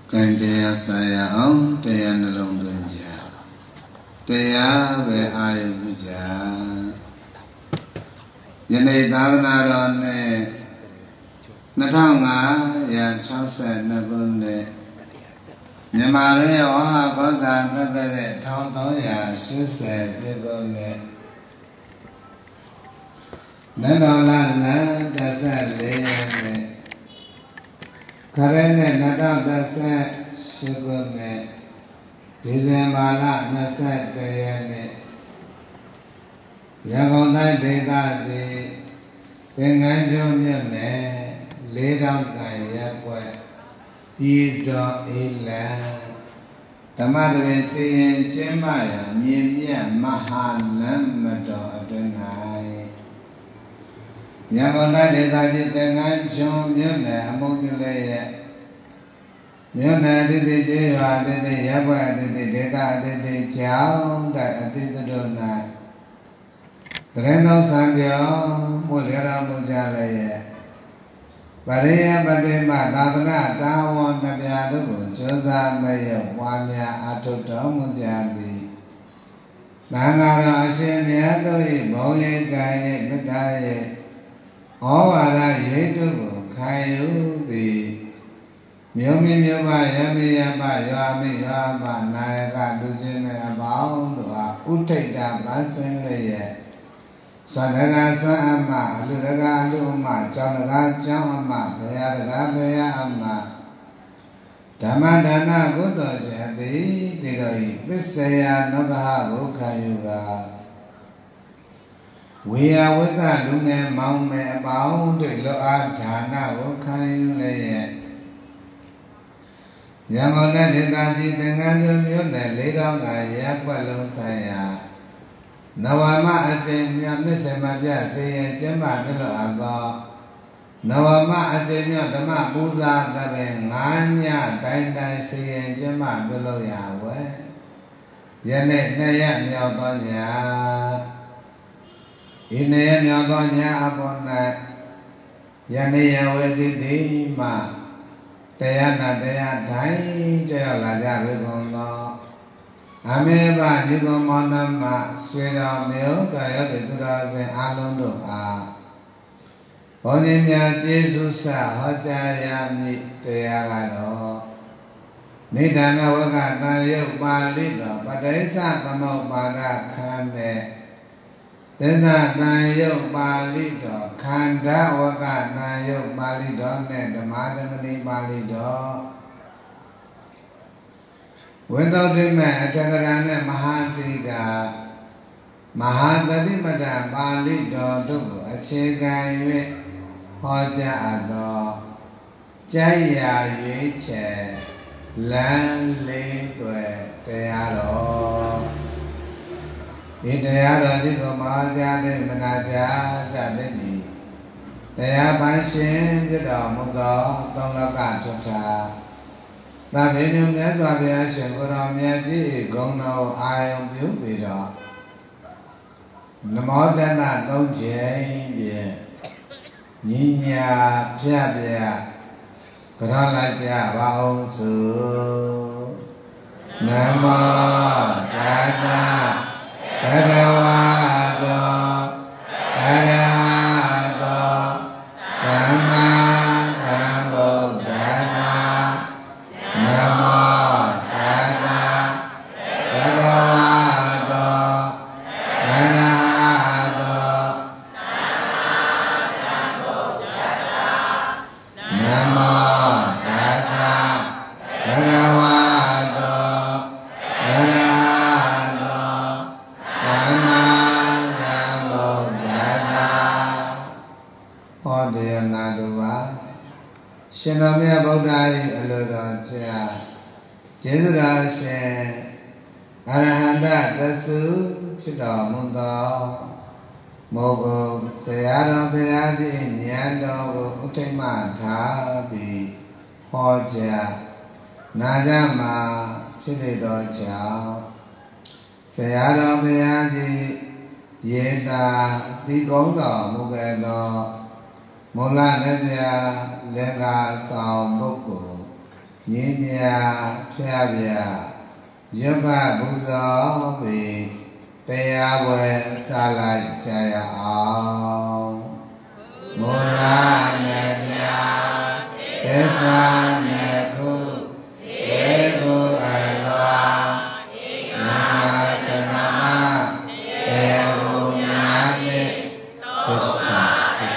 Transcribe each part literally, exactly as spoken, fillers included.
Can they say on they and London jar? They are where I am jar. You need not on the Natonga, ya Chaucer, Nabunde. Yamare or goes under the Tontoya, she said, Dibone. Nanolana does that lay. Karene Nadam does that sugar me. Dizemala Nasat Bayane. Yagonai Degadi. Penganjo Mune. Lay down Kayakwa. Pido Ila. The mother is saying Jemaya, Mimia, Mahalam, Mado Adonai. Yagonai Degadi, Penganjo Mune, Amogulay. Mune did the Java, did the Yabba, did the Dega, did the Chow, that did the donut. The Reno Sandio, Mulera Mujalaya. Paria Badima, Nadana, Dawan, Nabiadu, Josa Mayo, Wamia, Atoto Mujandi. Nangara Ashimiado, Boye Gaye, Medaye, all are Yedu, Kayu, the Myomi Myoma, Yami Yama, Yami Yama, Naga, Dujime, Abound, Utega, Basen Laye. Sanaga Sama, Luraga Luma, Janaga Jama, Payaraga Payama. Damadana Gudos, the Didoi, Visaya Nogaha Gokayuga. We are with a Lume Maume about the Loa Jana Gokayulay. Yamona Didadi, the Nandum, the Lido Gayakwa Saya. Nawama Ajamia Missamaja say Jemma Milo Ago. Nawama Ajamia Dama Buza Dabe Nanya Dainda say Jemma Milo Yahweh. Yanet Naya Myogonya. Ine Myogonya upon that. Yanea Wedi Ma. Tayana Daya Dai Jayalaja Vigono. Ameba Nigomonama, Sweda Mil, Dayakura, and Alondo are. Onimia Jesus, Hojayami, Tayagado. Nidana Wagana, Yok Malido, but they sat on Obada Kande. Then that Nayok Malido, Kanda Wagana, Yok Malido, and the Madamani Malido. Without the man, Tagarana Mahadida Mahadadi Madam Bali Dodo, a Chegai Hoja Ado, Jaya Yiche, Land Ligue, Tearo. In the other little Maja de Manaja, Jadini. They are by Shin, the Domogo, Donga Chota. That many men are the action for our magic, go now, I am you, no more than that, no Jane, Nina, Piabia, Corolaja, Baosu, Nama, Dada, Dada, Dada, Dada, Shinamia Bodai Alodontia, Jedusha, Arahanda, Dasu, Shidamundo, Mogo, Sayado Beadi, Nyando, Utema, Tabi, Hoja, Najama, Shidocha, Sayado Beadi, Yeda, Digonda, Mugendo, Mola Nadia, Lega, Sao, Boko. Ninya Pyabya Yoga Buddha Tayaway Salai Jaya Aum Mula Nanya Desa Neku Ego Alwa Nama Sanama Ego Nyane Krishna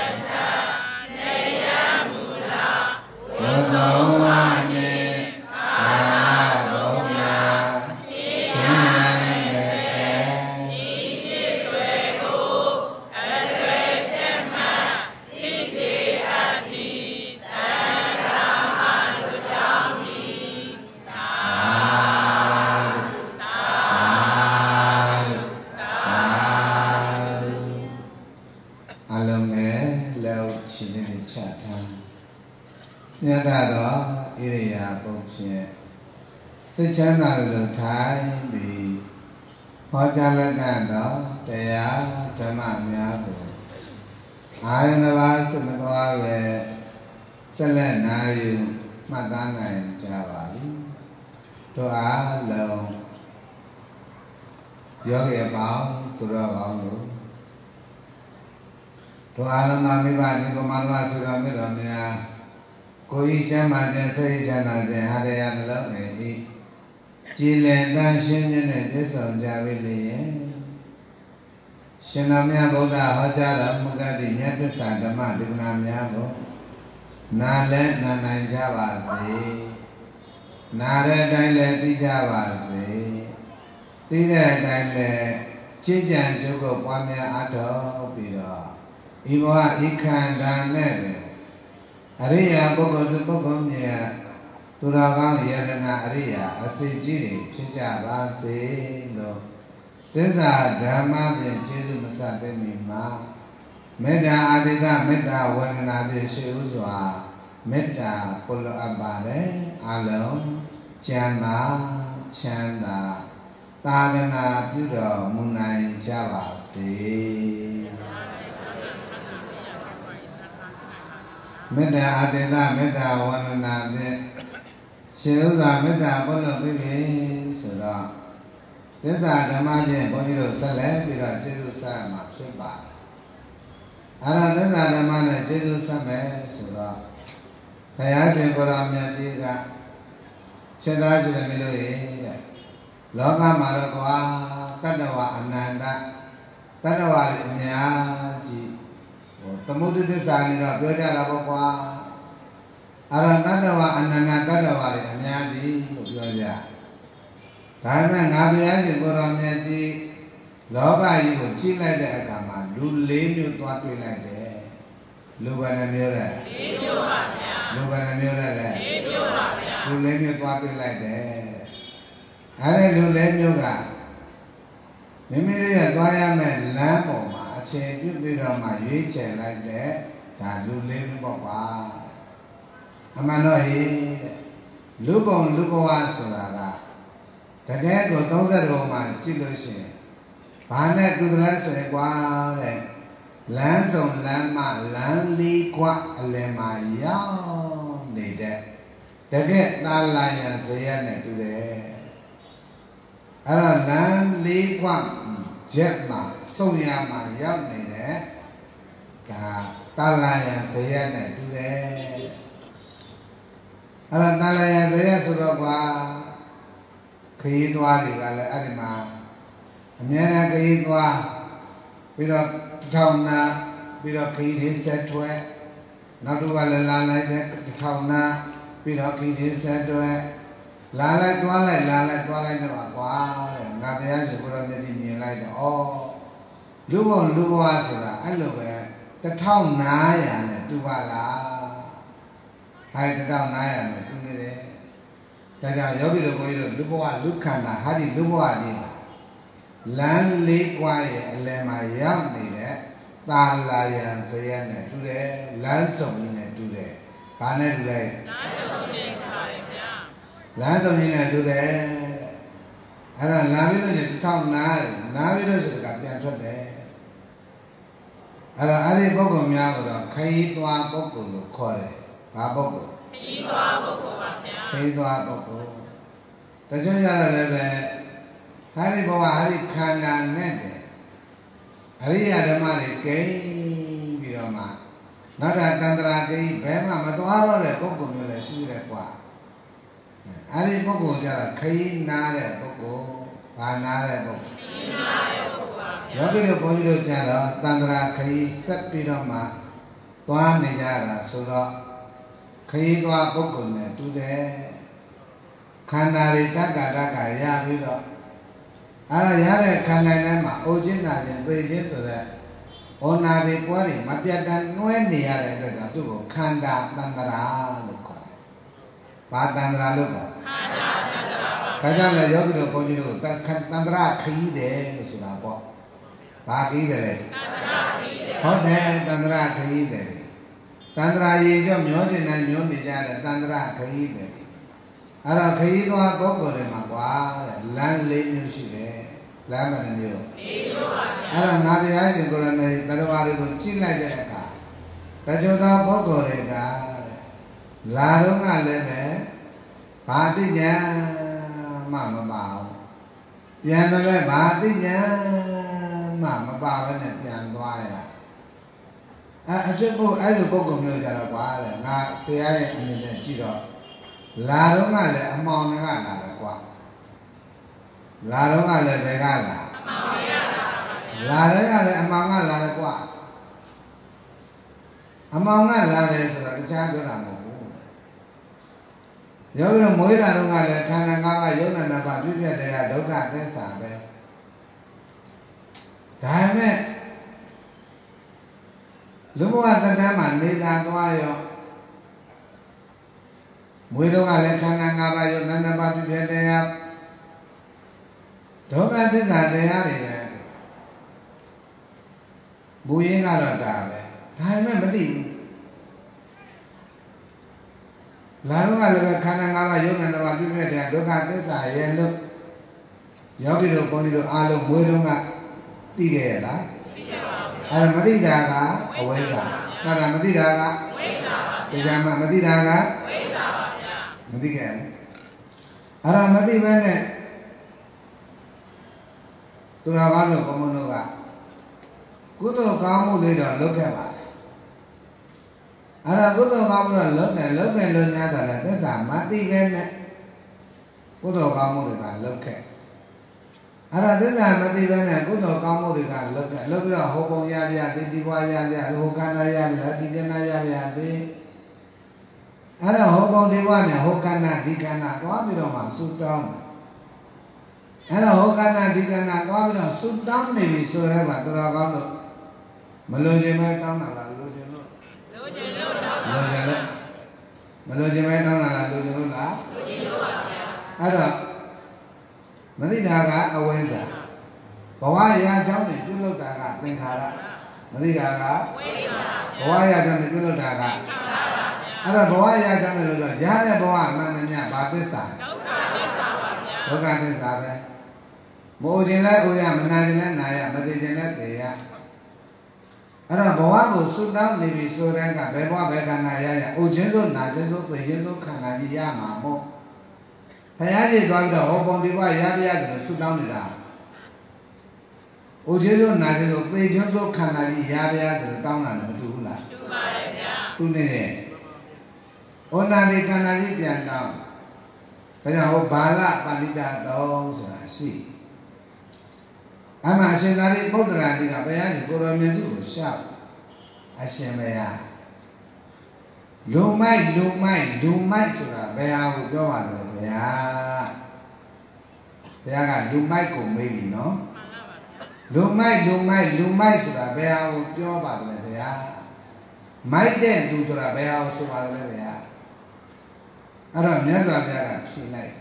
Chana lu thai bi ho cha la na do taya dhamma mya ko ayana ba sanakwa be sele na yu ma ta nai ja ba li to a long yogi ba tu ro ba lu to a la ma mi ba ni ko ma ma su ra mi ro mya ko yi cha ma de sai cha na de ha de ya lo ne Chile dan shin ne de so ja bi le Shin na mya Buddha ho ja ra muga di nya de sa dhamma de na mya ko na le na nai ja ba se na re dai le ti ja ba se ti de dai le chi jan ju ko pwa mya a tho pi ro I bwa I khanda ne Ariya Buddha Buddha mya Turagang Yadana Ariya Asijiri Chicha Basi Lo Tisa Dhamma Bin Jesu Masate Mima Metta Adita Metta Vanana Bishi Uzwa Metta Pulu Abare Alom Chanda Chanda Tadana Puro Munai Javasi Metta Adita Metta Vanana Bishi Sheuza Metta Polo Bibi Sura Tisa Dhamma Bin Bojiro Sale Bira Jesu Sama Shiba Ara Tisa Dhamma Ne Jesu Same Sura Kaya Shinkora Myajiga Cheda Chida Milo Ye Loka Marakwa Kadawa Ananda Kadawa Myaji Tamudu Tisa Nira Bioja Rabokwa Ara Kadawa Ananda Kadawa Myaji Bioja Kaya Ngabia Shinkora Myaji Loka Yigo Chila De Akama Lu Lenyu Tua Twila De Lu Bana Myora Lu Bana Myora Le Lu Lenyu Tua Twila De Are Lu Lenyu Ga Mimiri Tua Yame Lambo Ma Ache Pyu Piro Ma Yui Che Lai De Da Lu Lenyu Bokwa Amano Hi Lu Bong Lu Bokwa Sura Ga Tade Ko Tongsa Roma Chilo Shin Bane Tudla Sui Kwa De Lan Song Lan Ma Lan Li Kwa Ale Ma Yao Ni De Tade Ta La Yan Seya Ne Tu De Ara Lan Li Kwa Jet Ma Song Ya Ma Yao Ni De Ta Ta La Yan Seya Ne Tu De Ara Ta La Yan Seya Sura Kwa Khi Twa Di Ka Le Adima Amyana Khi Twa Biro Thong Na Biro Khi Di Se Twe Nadu Ka Le La Lai De Thong Na Biro Khi Di Se Twe La Lai Twa Lai La Lai Twa Lai Ne Ba Kwa Nga Bya Shukura Myati Myin Lai De O Lu Bong Lu Bwa Sura Ai Lo Be Ta Thong Na Ya Ne Tu Ba La Hai Ta Thong Na Ya Ne Tu Ni De Ta Ja Yogi Lo Ko Yi Lo Lu Bwa Lu Khanda Hari Lu Bwa Ni Lan Li Kwa Ye Ale Ma Yao Ni De Ta La Yan Seya Ne Tu De Lan Song Ni Ne Tu De Ba Ne Tu Le Lan Song Ni Ne Tu De Ara La Bi Lo Ni Thong Na Na Bi Lo Su Ka Pyan Thwat De Ara Ari Bokko Mya Ko Do Khai Twa Bokko Lo Kho De Ba Bokko Khi toa bốc cổ bạc nhá. Khi toa bốc cổ. Tại cho ra là về Hari Baba Hari Khanda nét Hari Adama để cái gì đó mà nó ra Tantra cái bé mà mà toa rồi để bốc cổ như là xí để qua. Hari bốc cổ ra là khi na để bốc cổ và na để bốc. Khi na để bốc cổ. Giờ cái điều coi điều cha đó Tantra khi sắp đi đó mà toa này ra là số đó khi toa bốc cổ này tu để khana ri taka taka yaပြီးတော့အဲ့ဒါရတဲ့ခန္ဓာထဲမှာအိုခြင်းနာခြင်းသိခြင်းဆိုတဲ့ဩနာတွေပွားတွေမပြတ်တမ်းနှွဲနေရတဲ့အတွက်ကြောင့်သူ့ကိုခန္ဓာတန္တရာလို့ခေါ်တယ်။ဘာတန္တရာလို့ခေါ်ခန္ဓာတန္တရာပါ။ဒါကြောင့်လည်းယောဂီတို့ဘုန်းကြီးတို့တန္တရာခရီးတယ်လို့ဆိုတာပေါ့။ဘာခရီးတယ်လဲတန္တရာခရီးတယ်ဟုတ်တယ်တန္တရာခရီးတယ်တန္တရာရေကြောင့်မျောခြင်းနဲ့မျောနေကြတဲ့တန္တရာခရီးတယ်အဲ့တော့ခရီးသွားပုဂ္ဂိုလ်တွေမှာကွာတဲ့လမ်းလေးမျိုးရှိတယ်လမ်းမနှမျိုးလေးမျိုးပါဗျာအဲ့တော့ငါဘုရားရှင်ကိုရမေတရားတွေကိုကြည့်လိုက်တဲ့အခါတချို့သောပုဂ္ဂိုလ်တွေကတဲ့လာတော့ကလည်းပဲဘာတိညာမှမပါဘူးပြန်တော့လည်းဘာတိညာမှမပါဘဲနဲ့ပြန်သွားရအဲ့အဖြစ်ကိုအဲ့လိုပုဂ္ဂိုလ်မျိုးကြတော့ကွာတဲ့ငါဘုရားရဲ့အနေနဲ့ကြည့်တော့လာတော့ကလည်းအမောင်တွေကလာတယ်ကွာလာတော့ကလည်းဘယ်ကလာအမောင်ရလာတယ်ကလည်းအမောင်ကလာတယ်ကွာအမောင်ကလာတယ်ဆိုတော့တခြားပြောတာမဟုတ်ဘူးယောဂီမွေးလာတော့ကလည်းခန္ဓာ၅ပါးယုံနာနာပါပြည့်ပြည့်တဲ့ဒုက္ခသစ္စာပဲဒါပေမဲ့လူဘဝတဏ္ဍာမှာနေတာသွားရောမွေတော့ကလည်းခန္ဓာ၅ပါးယုံနာနာပါပြည့်ပြည့်တဲ့ဒုက္ခသစ္စာတရားတွေလည်းဘူရင်းကတော့ဒါပဲဒါပေမဲ့မသိဘူးလာတော့ကလည်းခန္ဓာ၅ပါးယုံနာနာပါပြည့်ပြည့်တဲ့ဒုက္ခသစ္စာရဲ့လို့ယောဂီတို့ဘုန်းကြီးတို့အားလုံးမွေတော့ကသိခဲ့ရလားသိခဲ့ပါဘူးအဲ့ဒါမသိတာကအဝိဇ္ဇာအဲ့ဒါမသိတာကဝိဇ္ဇာပါဗျာတရားမှမသိတာကဝိဇ္ဇာပါဗျာမသိခဲ့ဘူးအဲ့ဒါမသိဘဲနဲ့သူတော်ကောင်းတို့ဘုံဘုံတို့ကကုသိုလ်ကောင်းမှုတွေတော့လုပ်ခဲ့ပါတယ်အဲ့ဒါကုသိုလ်ကောင်းမှုတော့လုပ်တယ်လုပ်တယ်လို့ညာတော့လည်းသစ္စာမသိပဲနဲ့ကုသိုလ်ကောင်းမှုတွေကလုပ်ခဲ့အဲ့ဒါသစ္စာမသိပဲနဲ့ကုသိုလ်ကောင်းမှုတွေကလုပ်ခဲ့လုပ်ပြီးတော့ဟောပုံရပြသိတိဘွားရပြဟောကန္နာရပြဒီကနာရပြသိအဲ့ဒါဟောပုံဒီဘွားနဲ့ဟောကန္နာဒီကနာသွားပြီးတော့မှစူတောင်းအဲ့တော့ဟောကနာဒီကနာသွားပြီးတော့သုတောင်းနေပြီဆိုတော့ကတော်ကောင်းလို့မလို့ခြင်းပဲတောင်းတာလားလို့ခြင်းလို့လို့ခြင်းလို့တောင်းတာလို့ခြင်းလို့မလို့ခြင်းပဲတောင်းတာလားလို့ခြင်းလို့လားလို့ခြင်းလို့ပါဗျာအဲ့တော့မသိတာကအဝိဇ္ဇာဘဝရာကြောင့်နေပြုလုပ်တာကသင်္ခါရမသိတာကဝိဇ္ဇာဘဝရာကြောင့်နေပြုလုပ်တာကသင်္ခါရအဲ့တော့ဘဝရာကြောင့်နေလို့ရတဲ့ဘဝမှန်တယ်မြတ်ဘာသစ္စာဒုက္ခသစ္စာပါဗျာဒုက္ခသစ္စာပဲမိုးခြင်းလည်းအိုရမနာခြင်းလည်းနာရမသိခြင်းလည်းသိရအဲ့တော့ဘဝကိုစွတ်တောင်းနေပြီဆိုတဲ့ကဘယ်ဘဝဘယ်ခန္ဓာရရအိုခြင်းသို့နာခြင်းသို့သိခြင်းသို့ခန္ဓာကြီးရမှာမို့ဘုရားကြီးသွားပြီးတော့ဟောပုံဒီဘဝရပြရတယ်လို့စွတ်တောင်းနေတာအိုခြင်းသို့နာခြင်းသို့သိခြင်းသို့ခန္ဓာကြီးရပြရတယ်လို့တောင်းတာလည်းမတူဘူးလားတူပါတယ်ဗျာတူနေတယ်ဩနာဒီခန္ဓာကြီးပြန်တောင်းဒါကြောင့်ဟောဘာလပါဠိတာတော်ဆိုတာရှိအမှအရှင်သာရိပုတ္တရာကြီးကဘုရားရှင်ကိုရောမြတ်ကြီးကိုရှောက်အရှင်ဘုရားလူမိုက်လူမိုက်လူမိုက်ဆိုတာဘယ်ဟာကိုပြောပါလဲဘုရားဘုရားကလူမိုက်ကိုမေးပြီနော်လူမိုက်လူမိုက်လူမိုက်ဆိုတာဘယ်ဟာကိုပြောပါလဲဘုရားမိုက်တဲ့သူဆိုတာဘယ်ဟာကိုဆိုပါလဲဘုရားအဲ့တော့မြတ်စွာဘုရားကဖြေလိုက်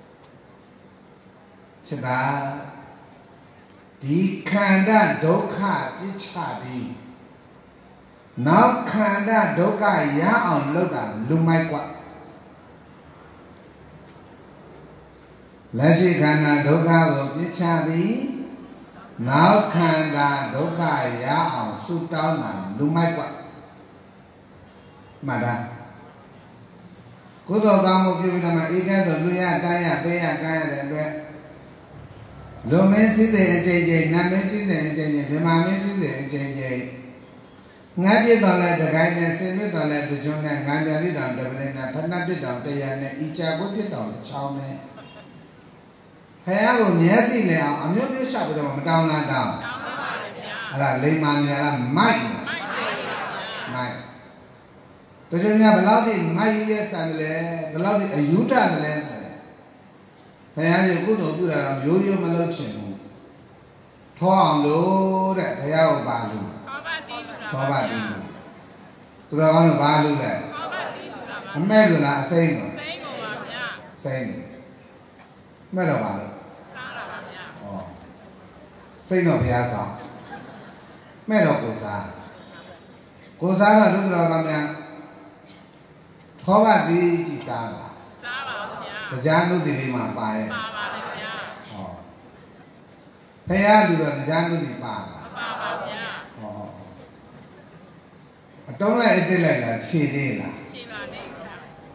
ချက်သာဒီခန္ဓာဒုက္ခပြစ်ချပြီးနောက်ခန္ဓာဒုက္ခရအောင်လုပ်တာလူမိုက်กว่าလက်ရှိခန္ဓာဒုက္ခကိုပြစ်ချပြီးနောက်ခန္ဓာဒုက္ခရအောင်ဆုတောင်းတာလူမိုက်กว่าမှတ်တာကုသိုလ်ကောင်းမှုပြုပြီးတော့မှအေကဲဆိုလူရတိုင်းရပေးရကိုင်းရတဲ့အတွက်လူမင်းစည်းစိမ်အကျဉ်းချင်းနတ်မင်းစည်းစိမ်အကျဉ်းချင်းဗမာမင်းစည်းစိမ်အကျဉ်းချင်းငါပြစ်တော်လဲတကိုင်းနဲ့ဆင်ပြစ်တော်လဲတကြုံနဲ့ငါပြပြတော်တပလင်းနဲ့ဖဏပြစ်တော်တရားနဲ့ဤချာကိုပြစ်တော်ချောင်းနဲ့ဖះကိုမျက်စိနဲ့အောင်အမျိုးမျိုးရှောက်ပြီးတော့မတောင်းလားတောင်းတောင်းပါပါဗျာအဲ့ဒါလိမ္မာနေတာကမိုက်မိုက်ပါဗျာမိုက်တကယ်များဘယ်လောက်ထိမိုက်ရဲဆန်တယ်လဲဘယ်လောက်ထိအယူတတယ်လဲဘုရားကြီးကုသိုလ်ပြုတာတော့ရိုးရိုးမလုပ်ချင်ဘူးထောအောင်လို့တဲ့ဘုရားကိုပါလို့ထောပါတိလူတာထောပါတိလူသူတော်ကောင်းတို့ဘာလို့လဲထောပါတိလူတာပါအမဲ့လူလားအစိမ့်လို့စိမ့်ကုန်ပါဗျာစိမ့်မဲ့တော့ပါလို့စားတာပါဗျာဩစိမ့်တော့ဘုရားဆောင်မဲ့တော့ကိုစားကိုစားတော့လူတော်ကောင်းများထောပါတိကြည်စားပါစားပါဦးဗျာတရားနုတိလေးမှာပါရဲ့ပါပါလေဗျာဟောဖះလူတော့တရားနုတိပါပါပါပါဗျာဟောအတုံးလိုက်အစ်စ်လိုက်လားခြေသေးလားခြေပါနေဗျာ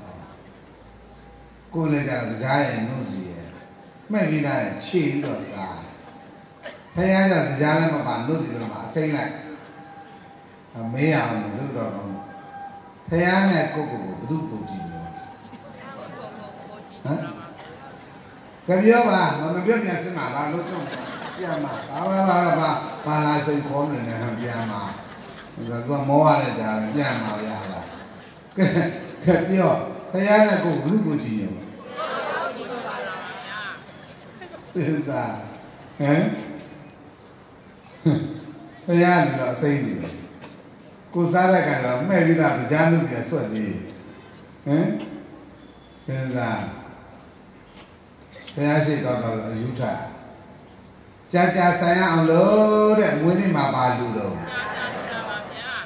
ကိုလည်းကြတော့တရားရဲ့နုတိရဲ့မှဲ့ပြီးသားရဲ့ခြေပြီးတော့စားဖះကြတော့တရားလည်းမပါနုတိလည်းမအစိမ့်လိုက်မေးအောင်လို့တော့ဖះနဲ့ကိုကိုကိုဘုသူ့ပုံကြည့်လို့ဟမ်ကြပြောပါမပြောပြန်စမှာဘာလို့ချုံပြန်မှာဘာဘာဘာဘာဘာလာစိတ်ခေါ်နေတယ်ဟန်ပြန်မှာဒါကမောရတဲ့ကြားပြန်မှာရလားကြပြောဖះနဲ့ကိုဘုသူ့ပုံကြည့်လို့စဉ်းစားဟမ်ဖះကတော့အစိမ့်နေတယ်ကိုစားတဲ့ကတော့မဲ့ပြီးသားကြားလို့ပြဆွတ်သေးဟမ်စဉ်းစားဘုရားရှိတော်တော်အယူထကြာကြာဆိုင်ရအောင်လို့တဲ့မွေးနေ့မှာပါလူတော့ကြာကြာလူတော်ပါဗျာ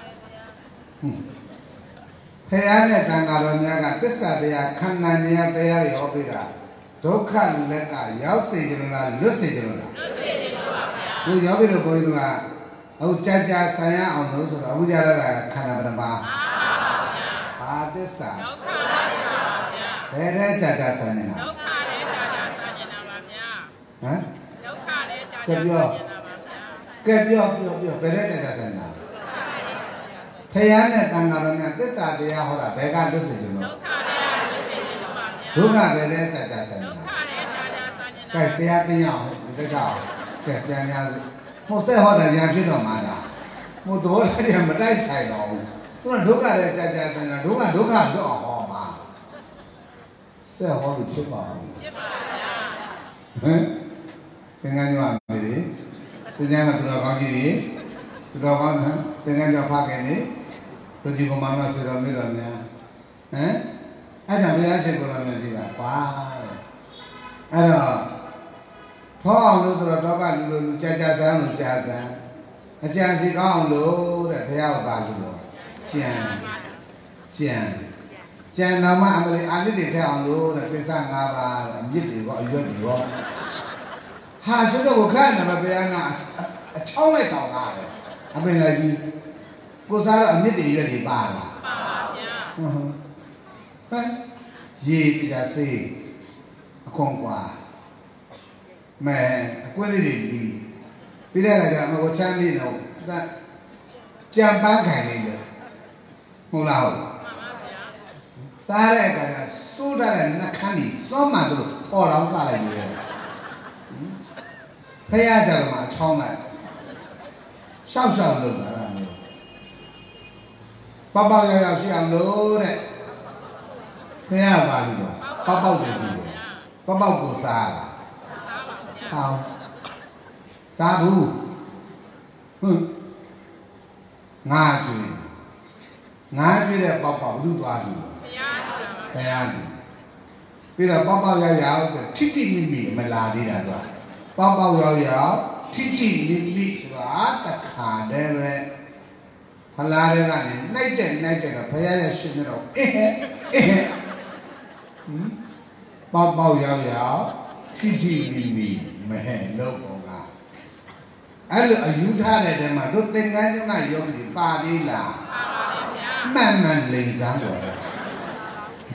ဖះနဲ့တန်ဃာတော်များကသစ္စာတရားခန္ဓာဉာဏ်တရားတွေဟောပေးတာဒုက္ခလက်ကရောက်စေကြလားလွတ်စေကြလားလွတ်စေကြပါဗျာကိုရောက်ပြီလို့ဘုန်းကြီးကအခုကြာကြာဆိုင်ရအောင်လို့ဆိုတော့အခုကြာရတာခန္ဓာပရမပါဘာသစ္စာဒုက္ခသစ္စာပါဗျာဘယ်တဲ့ကြာကြာဆိုင်နေတာဒုက္ခလည်းကြာကြာဆိုင်နေတာပါဗျာဟမ်ဒုက္ခလည်းကြာကြာဆိုင်နေတာပါဗျာကဲပြောပြောပြောဘယ်တဲ့ကြာကြာဆိုင်နေတာဖះနဲ့တန်ဃာတော်များသစ္စာတရားဟောတာဘယ်ကလွတ်စေကြလို့ဒုက္ခလည်းလွတ်စေကြလို့ပါဗျာဒုက္ခဘယ်တဲ့ကြာကြာဆိုင်နေတာဒုက္ခလည်းကြာကြာဆိုင်နေတာကဲတရားသိအောင်ဒီကိစ္စကဲပြန်ရဟိုဆက်ဟောတာညာဖြစ်တော့မှာလားဟိုသဘောတရားမတိုက်ဆိုင်တော့ဘူးသူကဒုက္ခရဲ့ကြာကြာဆိုင်တာဒုက္ခဒုက္ခတော့ဟောမှာဆက်ဟောလို့ဖြစ်ပါဘူးဖြစ်ပါဗျာဟမ်သင်္ကန်းကြောင့်မေးတယ်သင်္ကန်းကသူတော်ကောင်းကြီးတွေသူတော်ကောင်းဟမ်သင်္ကန်းကြောင့်ဖခင်နေသူဒီကမှမဆိုတော်မေးတော်များဟမ်အဲ့ဒါဘုရားရှိခိုးတော်မြတ်ကြီးကပါတဲ့အဲ့တော့ထောအောင်လို့ဆိုတော့တော့ကလူလူလူကြာကြာဆန်းလို့ကြာဆန်းအကြံစီကောင်းအောင်လို့တဲ့ဘုရားကပါလို့ကျန်ကျန်ကျန်တော်မှအမလေးအာနိတိထက်အောင်လို့တဲ့ပိဿ၅ပါးအမြစ်တွေရောအရွက်တွေရောဟာဆိုတော့ခန့်နေမှာဘုရားကအချောင်းလိုက်တောင်းတာတယ်အပင်လည်းကြီးကိုစားတော့အမြစ်တွေရွက်တွေပါလားပါပါဗျာဟုတ်ဟုတ်ဟဲ့ရေပြာစေးအခွန်ကွာမဲအကွက်လေးတွေဒီပြီးတဲ့အခါကျအမကိုချမ်းပြီးတော့ဒါကြံပန်းခံနေတယ်ဟုတ်လားဟုတ်ပါပါဗျာစားတဲ့အခါကျစိုးထားတဲ့နှခမ်းကြီးစောမှန်တို့ပေါ်တော့စားလိုက်တယ်ဖះကြတော့မှအချောင်းလိုက်ရှောက်ရှောက်လုပ်တာမျိုးပေါက်ပေါက်ရောက်ရောက်ရှိအောင်လို့တဲ့ဖះပါလို့ပေါက်ပေါက်တယ်ပြီးတယ်ပေါက်ပေါက်ကိုစားတာဟောသာဘူးဟွန်းငါကျွေးငါကျွေးတဲ့ပေါက်ပေါက်လူသွားလူဘုရားဘုရားပြီးတော့ပေါက်ပေါက်ရောက်ရောက်ထိတိမိမိမလာသေးတာတော့ပေါက်ပေါက်ရောက်ရောက်ထိတိမိမိဆိုတာတခါတည်းပဲဖလားတဲ့ကနေနှိုက်တဲ့နှိုက်တဲ့တော့ဘုရားရဲ့ရှင်တော်အေးဟဲ့အေးဟဲ့ဟမ်ပေါက်ပေါက်ရောက်ရောက်ထိတိမိမိမဟဲ့လို့ပေါ့ကအဲ့လိုအယူထားတဲ့တဲမှာတို့သင်္ကန်းကျမ်းကယောဂီပါသေးလားပါပါဗျာမှန်မှန်လိန်စမ်းတော်တယ်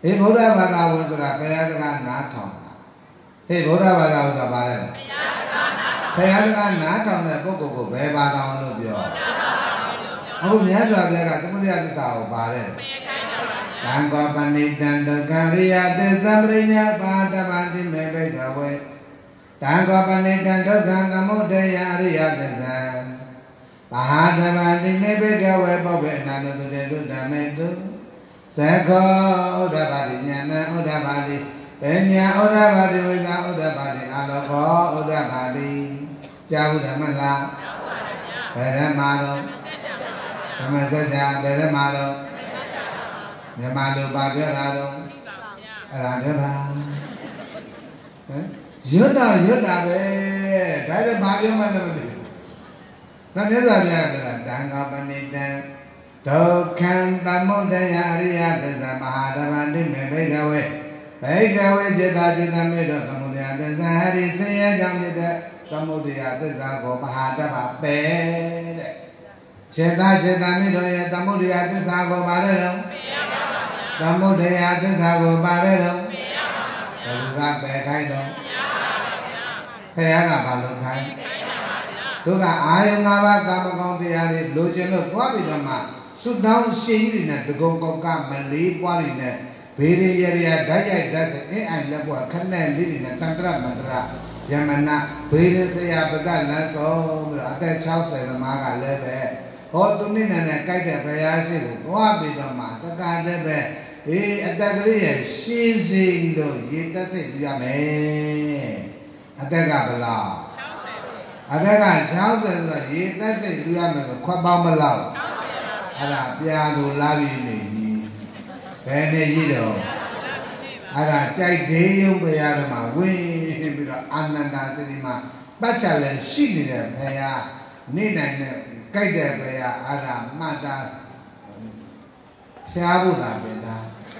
အေးဗုဒ္ဓဘာသာဝင်ဆိုတာဘုရားစကားနားထောင်တာဟေးဗုဒ္ဓဘာသာဝင်ဆိုတာဘာလဲဘုရားစကားနားထောင်တဲ့ပုဂ္ဂိုလ်ကိုဘယ်ဘာသာဝင်လို့ပြောအခုမြတ်စွာဘုရားကသမုဒယသစ္စာကိုပါတယ်တံကောပဏိတံဒုက္ခရိယသစ္စာပရိညာပါဒဗန္တိမေဘိကဝေတံကောပဏိတံဒုက္ခသမုဒယအရိယသစ္စာပါဒဗန္တိမေဘိကဝေပုဗ္ဗေအနန္တတုတေတုဓမ္မေတုသခောဥဒ္ဓဘာတိဉာဏဥဒ္ဓဘာတိပညာဥဒ္ဓဘာတိဝိသာဥဒ္ဓဘာတိအာလောကောဥဒ္ဓဘာတိကြားဥဒ္ဓမလားဘယ်ထဲမှာတော့ဓမ္မစကြာဘယ်ထဲမှာတော့မြန်မာလိုပါပြောတာတော့အဲ့ဒါပြောတာဟမ်ရွတ်တာရွတ်တာပဲဒါလည်းဘာပြောမှလည်းမသိဘူး။ဒါမြတ်စွာဘုရားပြောတာတံဃာပဏိတံဒုက္ခံသမုဒယအရိယသစ္စာမဟာဓမ္မတိမေဘိကဝေဘိကဝေจิตာจิตမေတောသမုဒယသစ္စာဟရိဆင်းရဲကြောင့်ဖြစ်တဲ့သမုဒယသစ္စာကိုမဟာဓမ္မပဲတဲ့จิตာจิตမေတောရဲ့သမုဒယသစ္စာကိုပါတယ်တော့သမုဒယသစ္စာကိုပါတယ်တော့ဘယ်လိုကပဲခိုင်းတော့ဘုရားကဘာလို့ခိုင်းတို့ကအာယုံ၅ပါးကာမဂုဏ်တရားတွေလိုချင်လို့သွားပြီးတော့မှသုတောင်းရှင်းကြီးတွေနဲ့တကုံကောက်ကမလေးပွားတွေနဲ့ဘေးရရရဓာတ်ရိုက်ဓာတ်စအင်းအိုင်လက်ပွားခနဲ့လေးတွေနဲ့တန်တရမန္တရယမနာဘေးရဆရာပဇတ်လန်းဆုံးပြီးတော့အသက်၆၀သမားကလည်းပဲဟောသူနေ့နဲ့နဲ့ကြိုက်တဲ့ဘုရားရှိကိုသွားပြီးတော့မှတက္ကလည်းပဲအေးအတက်ကလေးရဲ့ရှင်းစိမ့်လို့ရေသက်စိတ်ပြရမယ်အတက်ကဘလားအတက်က၆၀ဆိုတော့ရေသက်စိတ်ပြရမယ်ဆိုခွက်ပေါင်းမလောက်အဲ့ဒါပြာလိုလာပြီးနေကြီးဘယ်နဲ့ကြီးတော့အဲ့ဒါကြိုက်သေးရုံဘုရားဓမ္မဝင်းပြီးတော့အာနန္ဒာစတိမှာပတ်ချလည်းရှိနေတဲ့ဘုရားနေနိုင်တဲ့ကြိုက်တဲ့ဘုရားအဲ့ဒါမှတ်တာဖျားဖို့သာပဲဒါ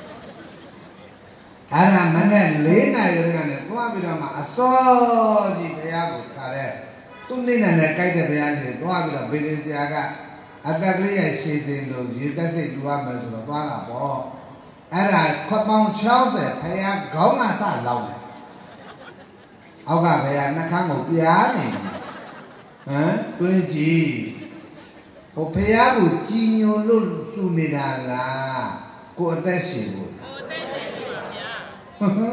အဲ့ဒါမနဲ့လေးနိုင်ရကနေသွားပြီးတော့မှအစောကြီးဘုရားကိုခါတဲ့သူနေနိုင်တဲ့ကြိုက်တဲ့ဘုရားကြီးသွားပြီးတော့ဘေဒင်ဆရာကအတက်ကလေးရဲ့ရှည်စင်လို့ရေသက်စိတ်လူရမယ်ဆိုတော့သွားတာပေါ့အဲ့ဒါခွက်ပေါင်း၆၀ဘုရားခေါင်းကစလောက်တယ်အောက်ကဘုရားနှာခမ်းကိုပြားနေဟမ်တွေးကြည့်ဟိုဘုရားကိုကြည်ညိုလို့လှူနေတာလားကိုအသက်ရှင်လို့ကိုအသက်ရှင်ပါဗျာဟမ်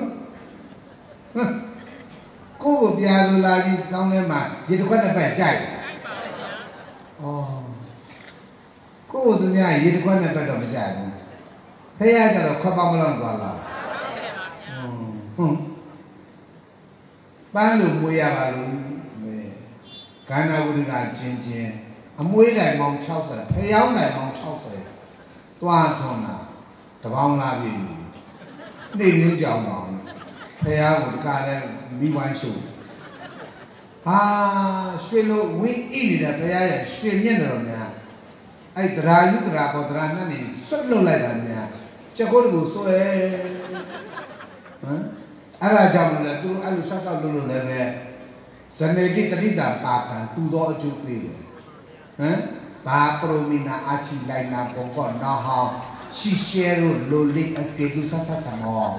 ကိုကိုပြားလို့လာကြီးစောင်းထဲမှာရေတစ်ခွက်တစ်ပတ်ကြိုက်ဩကိုယ်သူများရေတစ်ခွက်နဲ့ပတ်တော့မကြိုက်ဘူးဖះကျတော့ခွက်ပေါင်းမလောက်သွားလားဟုတ်ပန်းလို့မွေးရပါလို့ခန္ဓာဝိဒကချင်းချင်းအမွေးတိုင်ပေါင်း၆၀ဖះတိုင်ပေါင်း၆၀သွားထွန်းတာတပေါင်းလာပြီနေရင်းကြောင်ပေါင်းဖះကိုတကားလဲမိဝိုင်းရှုဟာရွှေလို့ဝင်းဣနေတဲ့ဖះရဲ့ရွှေမျက်နှာတော်များအဲ့တရာယုတရာပေါ်တရာနဲ့နေစွတ်လွတ်လိုက်တာများချက်ကိုယ်ကိုစွဲဟမ်အဲ့ဒါကြောင့်လည်းသူအဲ့လိုဆောက်ဆောက်လွတ်လွတ်လည်းပဲဇနေတိတတိတာပါကံတူသောအကျိုးပေးတယ်ဟမ်ဘာပရိုမီနာအာချီလိုက်နာပုံကောနော်ဟောင်းရှီရှဲရိုလိုလိအစကေသူဆဆဆမော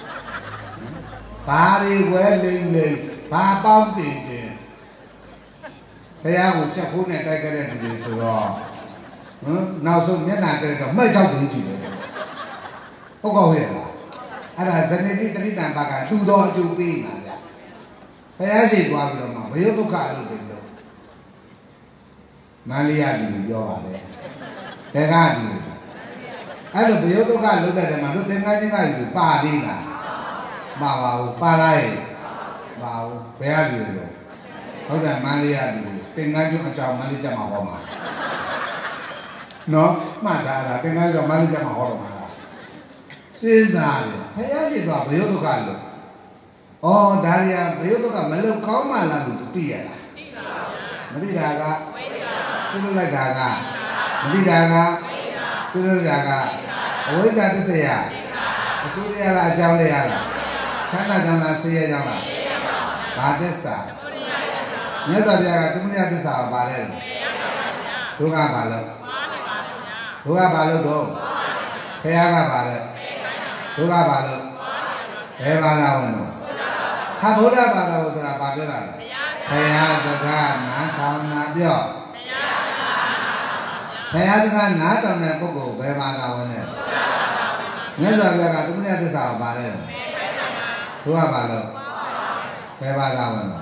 ဘာတွေဝဲလိမ့်လိမ့်ဘာပေါင်းတင်တင်ဘုရားကိုချက်ခိုးနဲ့တိုက်ကြတဲ့လူတွေဆိုတော့ဟမ်နောက်ဆုံးမျက်နှာကြည့်တော့မှတ်ချောက်ပြီးကြည့်တယ်ဟုတ်ကောရဲ့လားအဲ့ဒါဇနေတိတတိတံပါကလူတော်အကျိုးပေးနေတာဗျဘုရားရှိသွားပြီးတော့မှဘယုဒုက္ခလို့ပြောလို့မန္လိယလူပြောပါလေဘယ်ကလူအဲ့လိုဘယုဒုက္ခလို့တဲ့မှာတို့သင်္ကန်းချင်းကလူပါသေးလားမပါဘူးပါလိုက်ပါဘူးဘယ်ကလူလဲဟုတ်တယ်မန္လိယလူသင်္ကန်းချင်းအကြောင်းမန္လိကျမှာဟောမှာနော်မှတ်တာလားသင်္ကန်းချင်းမန္လိကျမှာဟောတော့မှာစဉ်းစားတယ်ဘုရားရှိသွားဘယုဒုက္ခလို့ဩဒါရီယာဘယုဒုက္ခမလုံကောင်းမှလားလို့သိရလားသိပါဗျာမသိတာကပြုလုပ်လိုက်တာကမသိတာကပြုလုပ်တာကအဝိဇ္ဇာပစ္စယအကျိုးတရားလားအကြောင်းတရားလားခန္ဓာကြောင့်လားဆေးရကြောင့်လားဘာသစ္စာမြတ်စွာဘုရားကသမုဒယသစ္စာကိုပါတယ်ဒုက္ခဘာလို့ဒုက္ခဘာလို့တော့ဘုရားကပါတယ်ဘဒုက္ခပါလို့ဘယ်ဘာသာဝင်တော့ဟာဗုဒ္ဓဘာသာဝင်ဆိုတာဘာပြောတာလဲဘုရားစကားနားထောင်နာပြောဘုရားစကားနားထောင်တဲ့ပုဂ္ဂိုလ်ဘယ်ဘာသာဝင်လဲမြတ်စွာဘုရားကသူမြတ်သစ္စာကိုပါလဲဒုက္ခပါလို့ဘယ်ဘာသာဝင်တော့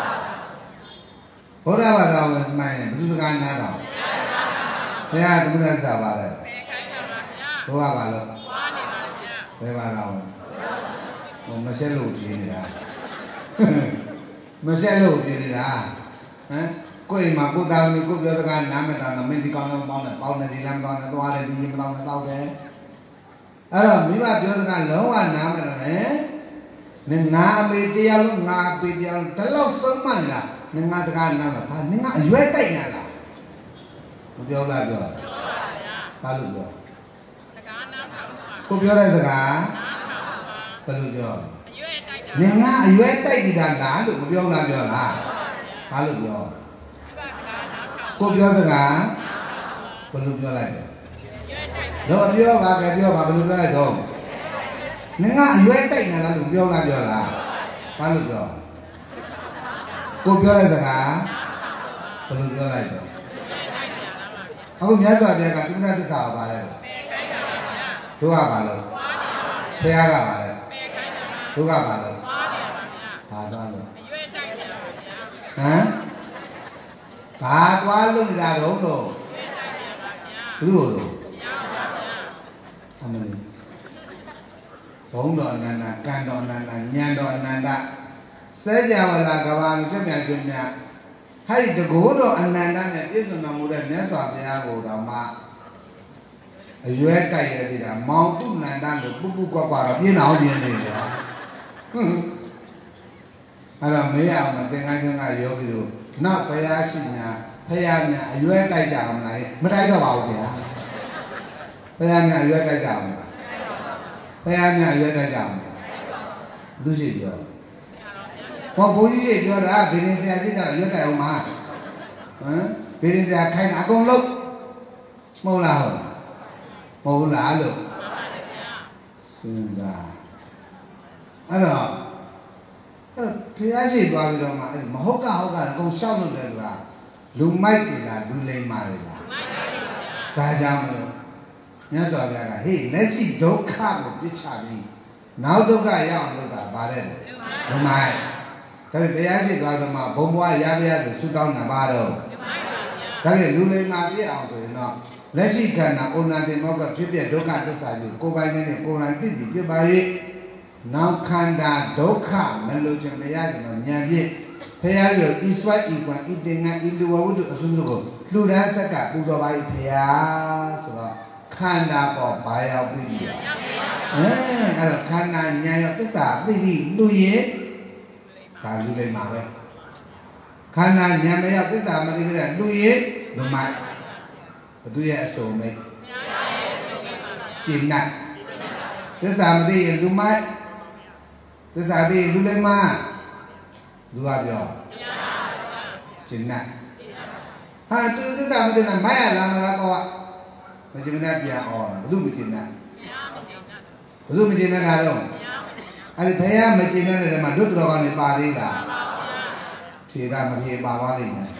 ဗုဒ္ဓဘာသာဝင်မှန်ရင်ဘယ်သူစကားနားထောင်ဘုရားသူမြတ်သစ္စာပါလဲဒုက္ခပါလို့ဘယ်ဘာသာဝင်ဟိုမဆက်လို့ပြင်းနေတာမဆက်လို့ပြင်းနေတာဟမ်ကိုယ်မှာကိုယ်သားမျိုးကိုပြောစကားနားမတောင်းတော့မင်းဒီကောင်းတော့ပေါင်းတယ်ပေါင်းတယ်ဒီလမ်းကောင်းတယ်သွားတယ်ဒီရင်မတောင်းတော့တောက်တယ်အဲ့တော့မိဘပြောစကားလုံးဝနားမတောင်းနဲ့ငါအမေတရားလုံးငါအပေတရားလုံးတလောက်ဆုံးမှနေတာငါစကားနားမှာဟာနင်ကအရွယ်တိုက်နေလားမပြောလားပြောဘာလို့ပြောစကားနားမှာကိုပြောတဲ့စကားဘယ်လိုပြောနင်ကအရွယ်တိုက်နေတာလားလို့မပြောလားပြောလားဘာလို့ပြောကိုပြောစကားဘယ်လိုပြောလိုက်လဲတော့ပြောပါကပြောပါဘယ်လိုပြောလိုက်တော့နင်ကအရွယ်တိုက်နေလားလို့ပြောလားပြောလားဘာလို့ပြောကိုပြောတဲ့စကားဘယ်လိုပြောလိုက်တော့အခုမြတ်စွာဘုရားကသုဏသစ္စာကိုပါလဲတို့ကပါလို့ဘုရားကပါလဲတို့ကပါလို့ဘာသွားလို့ဟမ်ဘာသွားလို့နေတာတော့တော့ဘုလို့တော့အမလေးဘုံတော်အနန္တကံတော်အနန္တဉာဏ်တော်အနန္တစဲကြဝဠာကဘာမြတ်မြတ်ကျွမြတ်ဟဲ့တကိုးတော်အနန္တနဲ့ပြည့်စုံတော်မူတဲ့မြတ်စွာဘုရားကိုတော်မှာအရွယ်တိုက်ရသေးတာမောင်တုနန္တလို့ပုပ္ပုကွက်ကွာတော့ပြင်းအောင်ပြင်းနေတယ်ဟွန်းအဲ့တော့မေးအောင်မသင်္ကန်းကျွန်းကယောဂီတို့နောက်ဘုရားရှိညာဘုရားများအရွယ်တိုက်ကြအောင်လားမတိုက်တော့ပါဘူးဗျာဘုရားများအရွယ်တိုက်ကြအောင်လားဘုရားများအရွယ်တိုက်ကြအောင်လူရှိပြောဟောဘုန်းကြီးတွေပြောတာဗေဒင်ဆရာသိတာရွတ်တယ်အောင်မှာဟမ်ဗေဒင်ဆရာခိုင်းတာအကုန်လုံးမဟုတ်လားဟုတ်မဟုတ်လားလို့စဉ်းစားအဲ့တော့အဲ့ဖျားရှိသွားပြီးတော့မှအဲ့မဟုတ်ကဟုတ်ကအကုန်ရှောက်လို့တယ်ဆိုတာလူမိုက်တယ်လားလူလိမ္မာတယ်လားဒါကြောင့်မလို့မြတ်စွာဘုရားကဟေ့လက်ရှိဒုက္ခကိုပြစ်ချပြီးနောက်ဒုက္ခရအောင်လုပ်တာဗါတဲ့လူမိုက်ဒါပေမဲ့တရားရှိသွားတော့မှဘုံဘွားရပါရဆိုဆုတောင်းတာပါတော့ဒါပေမဲ့လူလိမ္မာပြည့်အောင်ဆိုရင်တော့လက်ရှိခန္ဓာဩနာတိမောကဖြစ်ပြဒုက္ခသစ္စာကိုကိုယ်ပိုင်နဲ့ကိုယ်တိုင်သိသိပြပါ၍နောက်ခန္ဓာဒုက္ခမလို့ခြင်းမရကြတော့ဉာဏ်ဖြင့်ဖရာတို့ဤစွဲဤကွန်ဤတင်ငါဤလူဝဝတ္ထုအစုစုကိုလူတန်းဆက်ကပူဇော်ပါ၏ဖရာဆိုတော့ခန္ဓာပေါ်ဘာရောက်ပြီအဲအဲ့တော့ခန္ဓာဉာဏ်ရောသစ္စာသိပြီလူရင်ဒါလူလိမ္မာပဲခန္ဓာဉာဏ်မရောက်သစ္စာမသိတဲ့လူရင်လူမိုက်ဘသူရဲ့အစုံမိတ်ကျင့်နိုင်သစ္စာမသိရင်လူမိုက်သစ္စာသိရင်လူလိမ္မာလူကပြောကျင့်နိုင်ဟာသူသစ္စာမသိရင်မိုက်ရလားမလားကောမကျင့်နိုင်ပြန်အောင်ဘသူမကျင့်နိုင်ဘသူမကျင့်နိုင်တာတော့အဲ့ဒီဘုရားမကျင့်တဲ့နေရာမှာဒုက္ခတော်ကနေပါသေးလားဖြေတာမဖြေပါပါလိမ့်မယ်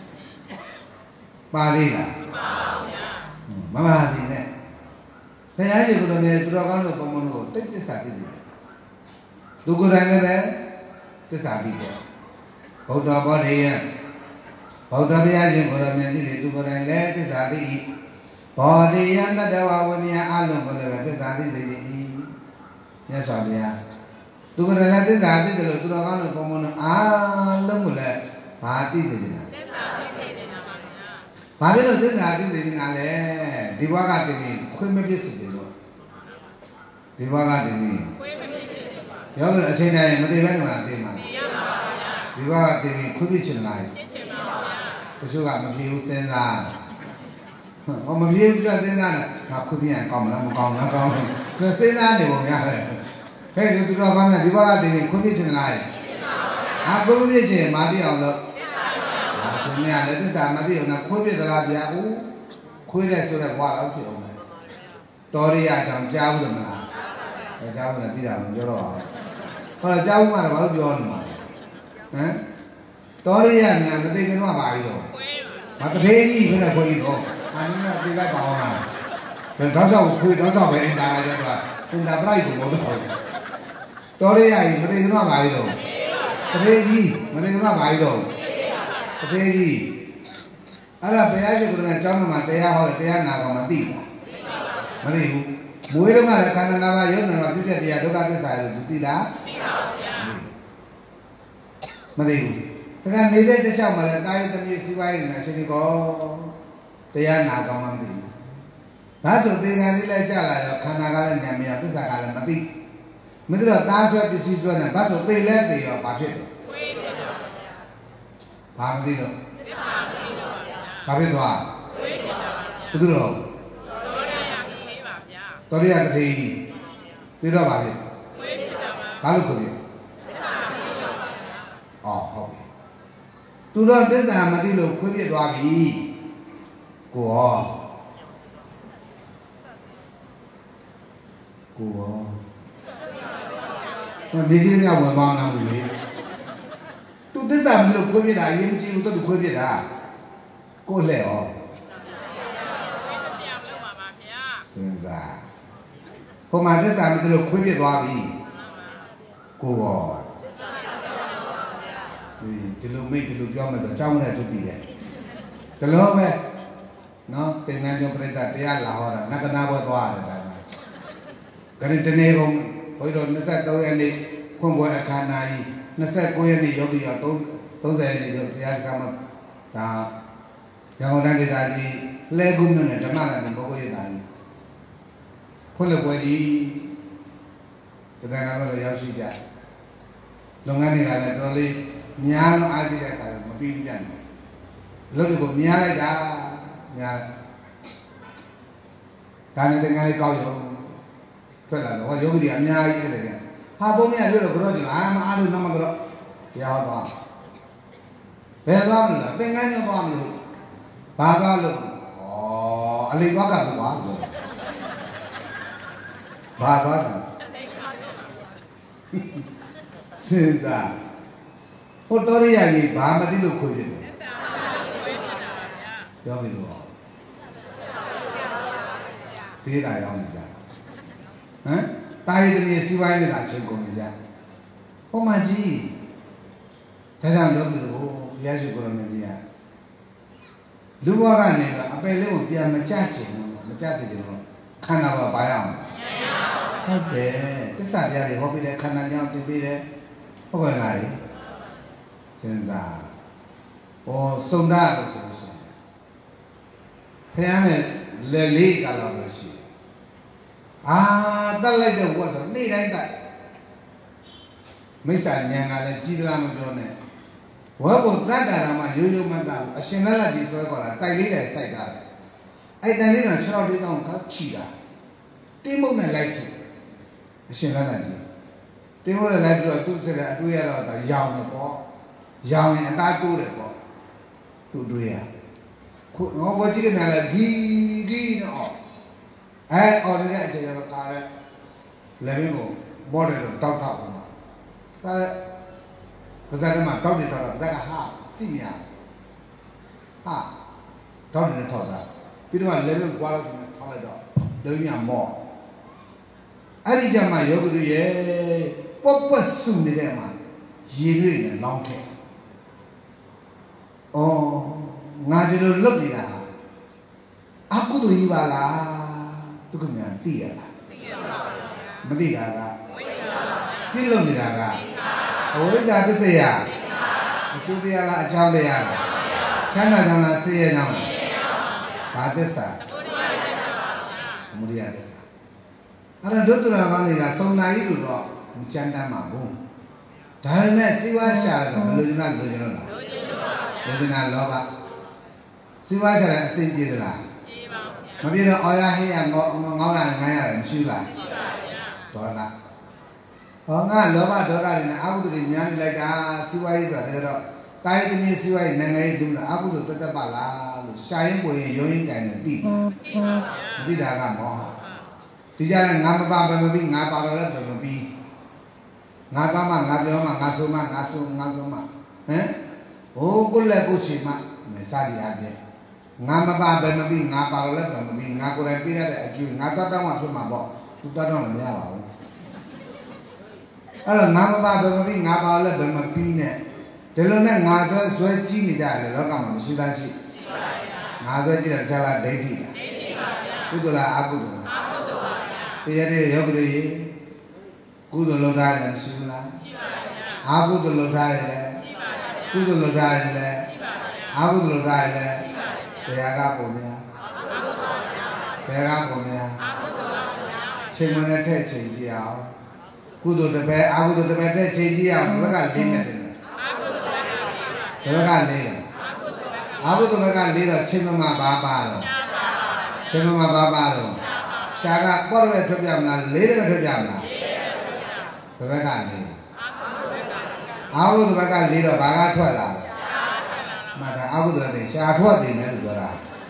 ပါသေးလားမပါသေးနဲ့ဘုရားရှင်ကိုယ်တော်မြတ်သူတော်ကောင်းတို့ပုံမှန်လို့တိတ်သစ္စာသိတယ်သူကိုယ်တိုင်လည်းပဲသစ္စာသိတယ်ဘုဒ္ဓဘောဓိယဘုဒ္ဓဘုရားရှင်ကိုယ်တော်မြတ်သိတယ်သူကိုယ်တိုင်လည်းသစ္စာသိ၏ဘောဓိယတတဝဝနိယအလုံးကိုလည်းပဲသစ္စာသိစေ၏မြတ်စွာဘုရားသူကလည်းသစ္စာသိတယ်လို့သူတော်ကောင်းတို့ပုံမှန်လို့အားလုံးကိုလည်းဘာသိစေတယ်လဲသစ္စာသိစေတယ်ပါဗျာဘာဖြစ်လို့သစ္စာသိစေနေတာလဲဒီဘဝကတည်းကခွင့်မပြစ်စေတယ်လို့ဒီဘဝကတည်းကခွင့်မပြစ်စေတယ်ပါရောလို့အချိန်တိုင်းမသိဘဲနေမှာသိမှာသိရပါပါဗျာဒီဘဝကတည်းကခွင့်ပြစ်ချင်လားပြစ်ချင်ပါဗျာတချို့ကမပြေဘူးစဉ်းစားဟောမပြေဘူးကြစဉ်းစားတယ်ငါခွင့်ပြရင်ကောင်းမလားမကောင်းလားကောင်းတယ်စဉ်းစားနေပုံရတယ်ဟဲ့ဒီသူတော်ကောင်းများဒီဘက်ကတည်းကခွင့်ပြချင်လားဟာခွင့်ပြချင်မာတိအောင်လို့ဟာရှင်မြတ်လည်းသစ္စာမသိအောင်ခွင့်ပြသလားဗျာဦးခွေးတဲ့ဆိုတဲ့ဘွားတော့ဖြစ်အောင်တော်ရိယကြောင့်ကြားဘူးမလားဟ cháu là đi đâu cho đó hoặc là cháu mà là bảo cho mà hả đó đi à nhà cái cái nó bài rồi mà cái thế gì mới là quỳ rồi anh nó đi cái bảo mà rồi đó sao quỳ đó sao vậy ta cho là chúng ta phải của một rồi đó đi à mà đi cái nó bài rồi cái thế gì mà đi cái nó bài rồi cái thế gì à là bây giờ cái này trong mà bây giờ họ bây giờ nào còn mà đi mà đi mỗi lúc nào khả năng nào vậy nó là biết là đâu cái sai rồi đi đã mà đi thế nên nếu để sao mà là tay tâm lý vai là sẽ đi có bây giờ nào còn mà đi đó rồi thì ngay lấy ra là khả năng là nhà mình cái sai là mà đi mình là ta sẽ đi suy này bắt đầu tới lên thì ở bà biết bà mới đi được bà biết rồi tôi được rồi tôi đi ăn thì biết đâu bà biết bà lúc biết ờ ok tôi đó đến giờ mà đi lúc không biết đâu gì của của còn đi cái nào mà mang làm gì tôi đến giờ mình lúc không biết là gì chứ tôi không biết à cô lẻo sinh ra hôm nay đến giờ mình lúc không biết đâu gì của thì lúc mình thì lúc cho mình ở trong này chút gì đấy từ lâu vậy nó từ ngày trong bây giờ thì là họ là nó cái nào bao toa rồi cái này trên này không bây giờ nó sẽ tôi anh đi không bao khả này nó sẽ coi anh đi giống như tôi tôi dạy đi rồi thì anh làm ta yang orang di tadi legum ni dah mana ni bawa dia tadi pun lepas di kita kalau le yang sih jah longan ni kalau troli nyal aja dia kalau mungkin jangan lalu tu nyal aja nyal karena dengan kau yo kalau lo yo dia nyal aja dia ha bom nyal lo kalau je ah mah ada nama kalau ya apa betul lah dengan yang apa lu bà ba luôn, ồ, anh đi có cả một quả rồi, bà ba rồi, xin ra, hôm tối đi ăn gì bà mà đi được khuya rồi, cho mình rồi, xí đại ông gì vậy, hả? tay thì mình xí vai thì là chuyện của mình vậy, không mà gì, thế nào đó thì rồi, giá trị của mình gì à? Lu buat ni lah, apa yang lu biar macam cing, macam cing tu, khana apa bayam? Okay, kisah dia ni, hobi dia khana yang tu dia, apa yang lain? Senza, oh sunda tu semua. Pernah ni leli kalau bersih. Ah, tak lagi tu buat tu, ni lain tak. Misalnya kalau cila macam ni. Wah, bukan ada nama Yoyo Mata. Asyik lah di tuai kola. Tai ni dah saya dah. Ay tai ni nak cerita dia tahu kau cira. Timur ni lagi tu. Asyik lah lagi. Timur ni lagi tu tu saya tu ya lah. Yau ni po, yau ni anda tu le po. Tu tu ya. Kau kau baca ni lagi gini oh. Eh, orang ni aja yang kau ada. Lebih ko border tu tahu tahu mana. Kau Pasal mana tahu dia tahu, pasal ha, sini ya, ha, tahu dia tahu dah. Bila mana lepas kuala tu tahu dah, lepas ni amor. Hari zaman yo tu ye, popus sumber dia mana, jiru ni long ke. Oh, ngaji tu lep ni dah. Aku tu ibalah, tu kena tiada. Mesti dah. Film ni dah. Oh, dah tu saya. Itu dia lah, jauh dia lah. Sana sana saya nama. Pada sah. Kemudian ada sah. Ada dua tu orang ni lah, sona itu tu, macam nama bung. Dah ni siwa syar, belum jenak belum jenak lah. Belum jenak loba. Siwa syar sendiri lah. Mungkin orang yang ngau ngau yang ngaya mesti lah. Tuan lah. Oh, ngah loba doa ni, aku tu ni yang lagi ah siwai tu ada tu. Kaya tu ni siwai nengai tu lah. Aku tu tetap bala. Saya pun yoyin kaya nanti. Nanti dah kan mau. ဒီကြတဲ့ငါမပါဘယ်မပြီးငါပါတော့လည်းဘယ်မပြီးငါကမှငါပြောမှငါဆိုမှငါဆိုငါဆိုမှဟမ်ဟိုကိုလက်ကိုချီမှမစားရပြည့်ငါမပါဘယ်မပြီးငါပါတော့လည်းဘယ်မပြီးငါကိုယ်တိုင်ပြရတဲ့အကျိုးငါတော့တောင်းမှဖြစ်မှာပေါ့သူတော့တော့မရပါဘူးအဲ့တော့ငါမပါဘယ်မပြီးငါပါလည်းဘယ်မပြီးနဲ့ဒီလိုနဲ့ငါဆွဲဆွဲကြည့်နေကြတယ်လောကမှာမရှိသားရှိရှိပါဗျာငါဆွဲကြည့်တယ်တရားလားဒိဋ္ဌိလားဒိဋ္ဌိပါဗျာကုသလားအကုသလားအကုသပါဗျာတရားတဲ့ယောဂီတွေကုသလုပ်ထားတယ်မရှိဘူးလားရှိပါဗျာအကုသလုပ်ထားတယ်လည်းရှိပါဗျာကုသလုပ်ထားတယ်လည်းရှိပါဗျာအကုသလုပ်ထားတယ်လည်းရှိပါဗျာတရားကပုံများအကုသပါဗျာတရားကပုံများအကုသပါဗျာချိန်မနဲ့ထက်ချိန်ကြည့်အောင်ကုသတပည့်အကုသတပည့်တဲ့ချိန်ကြည့်အောင်ဘက်ကလေးနေတယ်ဘယ်ကလေးအာဟုတဘကလေးတော့ချိန်မမှာပါပါတော့ချိန်မမှာပါပါတော့ရှားကပေါ့ရထွက်ပြမလားလေးတယ်ထွက်ပြမလားဘယ်ကလေးအာဟုတဘကလေးတော့ဘာကထွက်လာလဲမှတ်တာအာဟုတတဲ့ရှားထွက်တယ်မယ်လို့ပြောတာ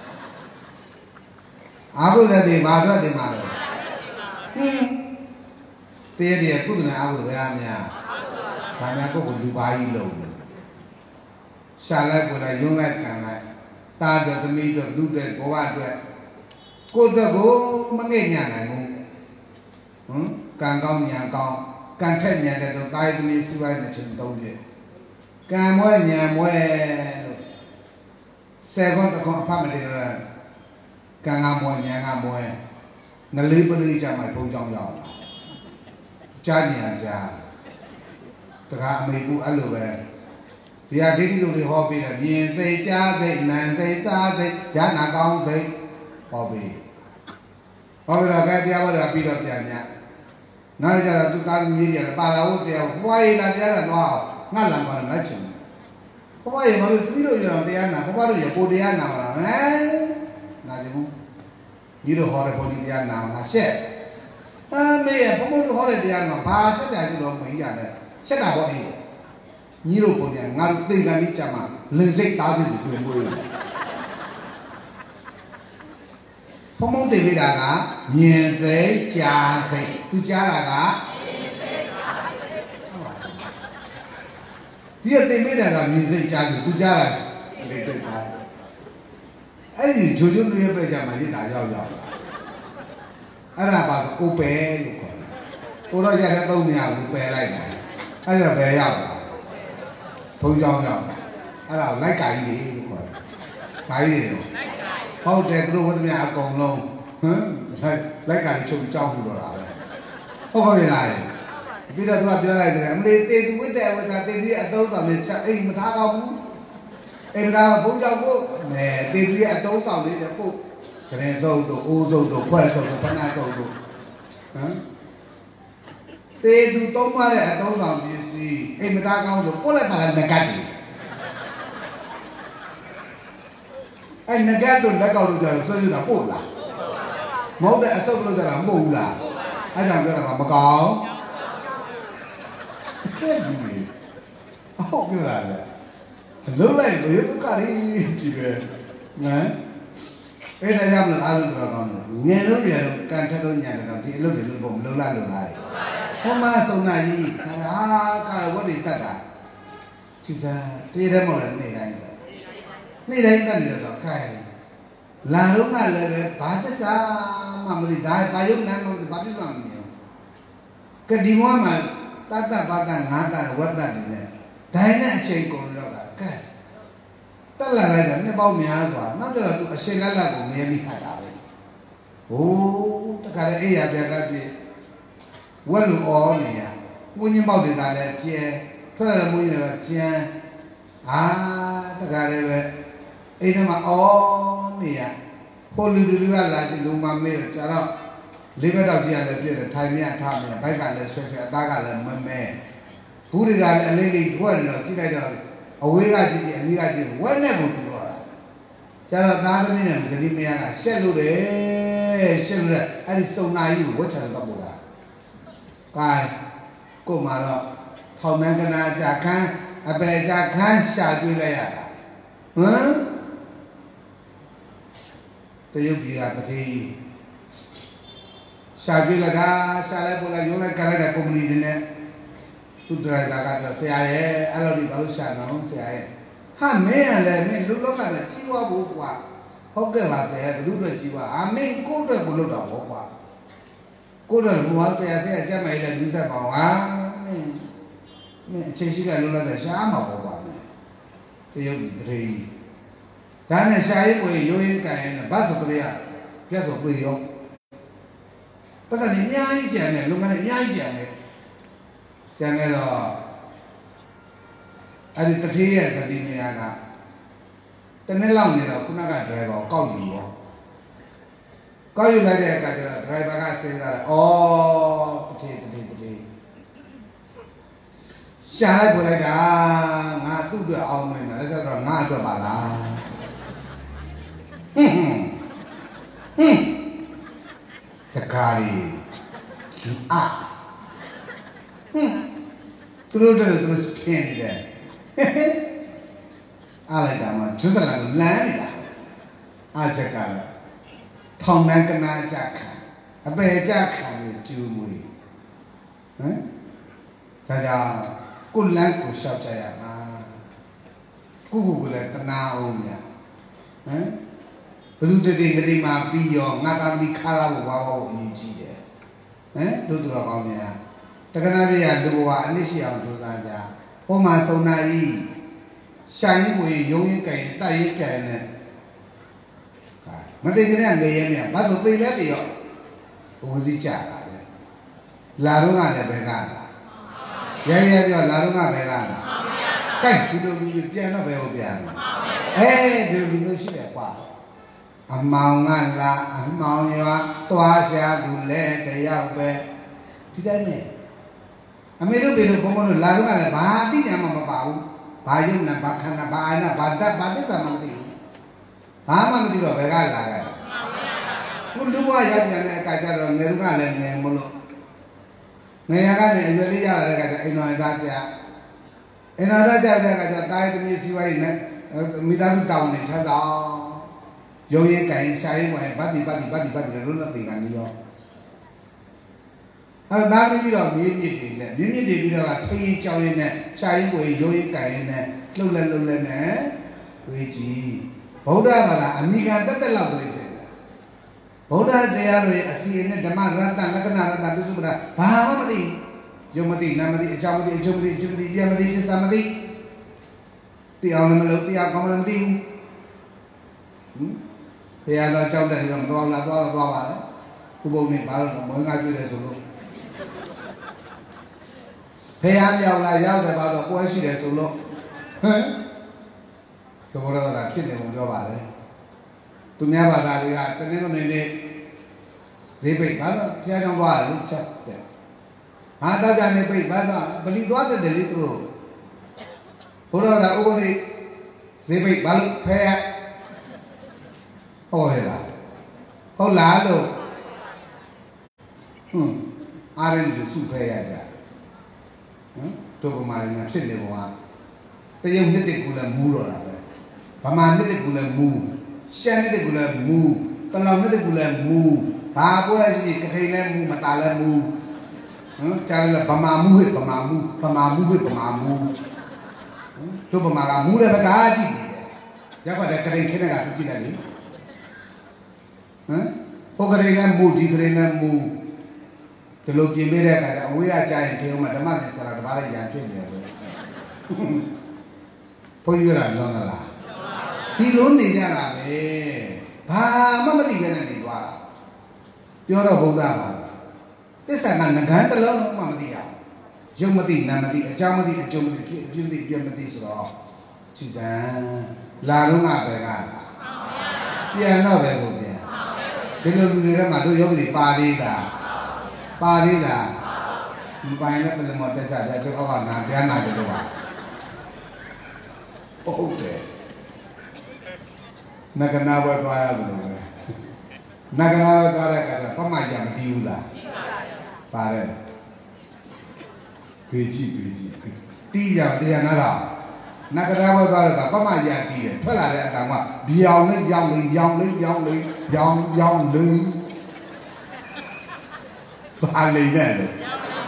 အာဟုတတဲ့ဘာထွက်တယ်မှာလဲဟင်းတေးတယ်ကုသနာအာဟုတဘယ်အများဘာများကိုကိုလူပါကြီးလုံးရှာလိုက်ကိုလည်းယုံလိုက်ခံလိုက်တာတော့သမီးတော့လူတဲ့ဘဝအတွက်ကိုယ့်အတွက်ကိုမငဲ့ညံ့နိုင်ဘူးဟမ်ကံကောင်းညံကောင်းကံထက်ညံတဲ့တော့တာယသမီးစုလိုက်တဲ့ချင်းသုံးပြကံမွဲညံမွဲလို့ဆယ်ခွန်းတစ်ခွန်းအဖတ်မတည်ရကံကမွဲညံကမွဲနလေးပလေးကြမှာဘုံကြောင်းရောက်လာကြားညံကြားတခါအမေကူအဲ့လိုပဲဒီဟာဒိဋ္ဌိတို့တွေဟောပြီးတယ်မြင်စိတ်ကြားစိတ်နာမ်စိတ်စားစိတ်ဉာဏ်နာကောင်းစိတ်ဟောပြီးဟောပြီးတော့ကဲတရားဟောတာပြီးတော့ပြန်ညနောက်ကြတော့သူကားကြီးကြီးပါလာဟုတ်တရားဘွားရည်လာတရားတော့ငါလမ်းပါမချင်ဘွားရည်မလို့သူတို့ရအောင်တရားနာဘွားတို့ရပိုတရားနာမှာဟမ်နာကြဘူးညီတို့ဟောတဲ့ဘုန်းကြီးတရားနာငါရှက်အမေဘုန်းကြီးဟောတဲ့တရားနာဘာရှက်တယ်ကြည့်တော့မင်းရတယ်ရှက်တာပေါ့အေးညီတို့ပုံညာငါတို့သိကံကြီးကြမှာလင်စိတ်သားစိတ်ကိုတွေ့လို့ဘုံဘုံသိမိတာကမြင်စိတ်ကြားစိတ်သူကြားတာကမြင်စိတ်ကြားစိတ်ဒီအသိမိတာကမြင်စိတ်ကြားစိတ်သူကြားတာလင်စိတ်သားအဲ့ဒီဂျိုဂျိုတွေပဲကြမှာရစ်တာရောက်ရောက်အဲ့ဒါပါကိုပယ်လို့ခေါ်တယ်ကိုတော့ရတဲ့သုံးနေရာကိုပယ်လိုက်တာအဲ့ဒါပဲရောက်တာဘုံကြောင်းကြောင်းအဲ့ဒါလိုက်ကာကြီးတွေလို့ခေါ်တယ်။ကာကြီးတွေဟုတ်တယ်သူတို့ဝတ်သမျှအကုန်လုံးဟမ်လိုက်ကာကြီးချုပ်ကြောင်းပြီးတော့တာပဲဟုတ်ပါရဲ့လားပြီးတော့သူကပြောလိုက်တယ်အမလေးတေသူဝတ်တဲ့ဝတ်တာတေသူရဲ့အတုံးဆောင်လေးအိမ်မထားကောင်းဘူးအိမ်မထားဘုံကြောင်းကိုအဲတေသူရဲ့အတုံးဆောင်လေးတဲ့ပုတ်ကရင်စုပ်တို့အိုးစုပ်တို့ခွဲစုပ်တို့ဖနာစုပ်တို့ဟမ်တေသူသုံးပါတဲ့အတုံးဆောင်ပစ္စည်းအိမ်မသားကောင်းဆိုပို့လိုက်ပါလားငကတ်တွေအဲ့ငကတ်တို့လက်ကောက်တို့ကြတော့ဆွဲရတာပို့လားမဟုတ်တဲ့အစုပ်လို့ကြတာမဟုတ်ဘူးလားအဲ့ကြောင့်ပြောတာကမကောင်းတဲ့ကြီးအဟုတ်ပြောတာလေလုံးလိုက်ရေဒုက္ခရီကြည့်ပဲနော်အဲ့ဒါကြောင့်လည်းအားလုံးတော်ကောင်းတယ်ငယ်လို့ရတော့ကန်ထက်လို့ညာတော့ဒီအလုပ်တွေလို့ပေါ့မလုံးလိုက်လို့လားဟောမဆုံးနာကြီးခါကာဝတ်တွေတတ်တာကြည်စားတည်တယ်မဟုတ်လားနေ့တိုင်းနေ့တိုင်းတတ်နေတော့ခိုင်လာတော့ကလည်းပဲဘာသစ္စာမှမလို့ဒါဘာယုံနာမှဘာဖြစ်မှမမြင်ကဒီဘဝမှာတတ်တတ်ဘာတတ်ငါတတ်ဝတ်တတ်နေတယ်ဒိုင်းနဲ့အချိန်ကုန်တော့ကကဲတက်လာလိုက်တော့နှစ်ပေါင်းများစွာနောက်ကျတော့သူအရှင်လက်လက်ကိုမြဲပြီးခါတာပဲဟိုးတခါလေအေးရပြကပြည့်ဝက်လူအော်နေရမွေးညင်းပေါက်တွေကလည်းကျဲထွက်လာတဲ့မွေးညင်းတွေကကျန်းအာတခါလေပဲအိမ်ထဲမှာအော်နေရပိုလူလူကလာကြည့်လူမမေးတော့ကျတော့လေးဘက်တော့ကြည့်ရတယ်ပြည့်တယ်ထိုင်မြထားမြဘိုက်ကလည်းဆွဲဆွဲအသားကလည်းမမဲဘူးတွေကလည်းအလေးလေးထွက်နေတော့ကြည့်လိုက်တော့အဝေးကကြည့်ကြည့်အနီးကကြည့်ဝက်နဲ့ကိုတူတော့တာကျတော့သားသမီးနဲ့ကလေးမယားကရှက်လို့တယ်ရှက်လို့တဲ့အဲ့ဒီစုံနာကြီးကိုဝက်ချတယ်တော့ပို့တာကိုင်ကိုမှတော့ထောင်နှန်းကနာကြခန်းအပေကြခန်းရှာကျွေးလိုက်ရတာဟမ်တရုတ်ပြည်ကတတိရှာကျွေးလိုက်တာရှာလိုက်ပို့လိုက်ရုံးလိုက်ကလိုက်တဲ့ကုမ္ပဏီတွေနဲ့သူဒရိုက်တာကတော့ဆရာရဲ့အဲ့လိုဒီဘာလို့ရှာတော့ဆရာရဲ့ဟာမင်းကလည်းမင်းလူလောကလည်းကြီးွားဖို့ကွာဟုတ်ကဲ့ပါဆရာဘယ်သူတွေကြီးွားအာမင်းကိုယ့်အတွက်ကိုလုပ်တာပေါ့ကွာကိုယ့်အတွက်ကိုဆရာဆရာကြက်မိုင်လည်းယူသက်ပါအောင်ဟာမင်းမင်းအချိန်ရှိကလုံးလိုက်ရှားမှာပေါ့ကွာမင်းတရုတ်တရေဒါနဲ့ရှားရေးကိုရိုးရင်းကန်ရင်ဘာဆိုကြရပြတ်ဆိုပြေရောပတ်စံအများကြီးကြံတယ်လုံငန်းအများကြီးကြံတယ်ကျန်တော့အဲ့ဒီတတိယသတိနေရာကတနေ့လောက်နေတော့ခုနကဒရိုင်ဘာကိုကောက်ယူရောကောက်ယူလိုက်တဲ့အခါကျတော့ဒရိုင်ဘာကစဉ်းစားတယ်ဩတတိတတိတတိရှာလိုက်ပို့လိုက်တာငါသူ့အတွက်အောင်မယ်နော်အဲ့ဒါဆိုတော့ငါအတွက်ပါလားဟွန်းဟွန်းဟွန်းတကားရီအာဟွန်းသူတို့တို့သူတို့ထင်တယ်အားလိုက်တာမှကျွတ်လာလမ်းနေတာအားချက်ကလည်းထောင်နှန်းကနာကြခံအပေကြခံပြီးကျူးမွေးဟမ်ဒါကြောင့်ကိုလန်းကိုရှောက်ကြရမှာကိုကိုကလည်းတနာအောင်မြတ်ဟမ်ဘလူတတိကတိမှာပြီးရောငါကမိခါလာဖို့ဘာလို့အရေးကြီးတယ်ဟမ်တို့တို့ကောင်းများတက္ကနာပြရလူဘဝအနစ်ရှိအောင်ကြိုးစားကြဟိုမှာသုံးနာရီရှာရင်ကိုရုံရင်ကြိုင်တိုက်ရင်ကြိုင်နဲ့မသိကြတဲ့ငရေမြဘာလို့သိလဲတရောဘုံစည်းကြတာလေလာတော့ကလည်းဘယ်ကလာရဲရဲပြောလာတော့ကဘယ်ကလာကြိုက်ဒီလိုမျိုးပြန်တော့ဘယ်ကိုပြန်အဲဒီလိုမျိုးရှိတယ်ကွာအမောင်ကလာအမောင်ရွာသွားရှာသူလဲတယောက်ပဲဒီတိုင်းနဲ့အမေတို့ဘေတို့ဘုံဘုံတို့လာတော့ကလည်းဘာတိညာမှမပါဘူးဘာယုံနဲ့ဘာခန္ဓာဘာအာနာဘာတတ်ဘာသစ္စာမှမသိဘူးဘာမှမသိတော့ဘယ်ကလာခဲ့ခုလူဘဝရောက်ပြန်တဲ့အခါကျတော့ငယ်တို့ကလည်းငယ်မလို့ငယ်ရကနေအရွယ်လေးရတဲ့အခါကျအိမ်တော်သားကြအိမ်တော်သားကြတဲ့အခါကျတားရသမီးစီဝိုင်းနဲ့မိသားစုတောင်းနေထပ်တော့ရုံရင်ကင်ရှာရင်ဝင်ဗတ်တိဗတ်တိဗတ်တိဗတ်တိလို့လည်းသိကနေရောအဲ့ဒါပြီးတော့မြေမြစ်တွေနဲ့မြေမြစ်တွေပြီးတော့ခရင်ကြောင်ရင်နဲ့ရှာရင်ကိုရုံရင်ကင်ရင်နဲ့လှုပ်လဲလှုပ်လဲနဲ့တွေးကြည့်ဗုဒ္ဓဘာသာအမိခံတက်တက်လောက်တွေဖြစ်တယ်ဗုဒ္ဓတရားတွေအစီအနဲ့ဓမ္မရတ္တလက္ခဏာရတ္တပိစုပ္ပဒါဘာမှမသိယုံမသိနာမသိအကြောင်းမသိအကျိုးမသိအကျိုးမသိပြမသိသစ္စာမသိတရားလည်းမလို့တရားကောင်းလည်းမသိဘူးဟင်တရားတော်ကြောက်တယ်တော့မတော်လားသွားတော့သွားပါလေခုပုံနဲ့ဘာလို့မွေးကားကျွေးတယ်ဆိုလို့ဖះမြောက်လာရောက်တယ်ဘာလို့ပွဲရှိတယ်ဆိုလို့ဟမ်ဘုရားကဖြစ်တယ်လို့ပြောပါလေသူများဘာသာတွေကတနင်္ဂနွေနေ့ဈေးပိတ်ဘာလို့ဖះကြောင့်သွားတယ်လို့ချက်တယ်ဟာတောက်ကြနေပိတ်ဘာလို့ဗလီသွားတယ်လေသူတို့ဘုရားကဥပဒေဈေးပိတ်ဘာလို့ဖះဟောရလားဟုတ်လားလို့ဟွန်းအားရည်စုဖဲရကြဟမ်တို့ကမာရင်းနဲ့ဖြစ်နေပုံကတရုတ်နှစ်တကူလည်းမူးတော့တာပဲဗမာနှစ်တကူလည်းမူးရှမ်းနှစ်တကူလည်းမူးပလောင်နှစ်တကူလည်းမူးဘာပွဲရှိကထိန်လည်းမူးမတာလည်းမူးဟမ်ကြားလည်းဗမာမူးဟဲ့ဗမာမူးဗမာမူးဟဲ့ဗမာမူးတို့ဗမာကမူးလည်းမကားကြည့်နေတယ်ရက်ကွက်တဲ့ကထိန်ခင်းတဲ့ကသူကြည့်တယ်လေဟမ်ဟိုကလေးနဲ့မူဒီကလေးနဲ့မူဒီလိုပြင်ပေးတဲ့အခါကျအဝေးကကြားရင်ပြောမှဓမ္မသစ္စာတပါးလည်းရံဖြစ်နေတယ်ဘုန်းကြီးကလည်းလွန်လာလားဒီလိုနေကြတာပဲဘာမှမသိခဲ့တဲ့နေသွားတာပြောတော့ဘုရားပါသစ္စာကငကန်းတစ်လုံးမှမသိရရုပ်မသိနာမသိအကြောင်းမသိအကျိုးမသိဖြစ်ပြသိပြမသိဆိုတော့ကြည်စံလာတော့ငါပဲကပြန်တော့ပဲကိုပြန်ဒီလိုလူတွေထဲမှာတို့ယောဂီပါသေးတာပါသေးတာမပိုင်လည်းပြင်မတက်ကြတယ်ကျောက်ကနာပြန်လာတယ်တော့ပါဟုတ်တယ်နဂနာဘွယ်သွားရတယ်လို့ပဲနဂနာဘွယ်သွားတဲ့အခါကျပမရမတီးဘူးလားပါတယ်ပေကြည့်ပေကြည့်တီးကြတရားနာတော့နဂနာဘွယ်သွားတဲ့အခါပမရတီးတယ်ထွက်လာတဲ့အကောင်ကပြောင်းလေးပြောင်းလေးပြောင်းလေးပြောင်းလေးပြောင်းပြောင်းလေးဟဘာလိမ့်နဲ့လို့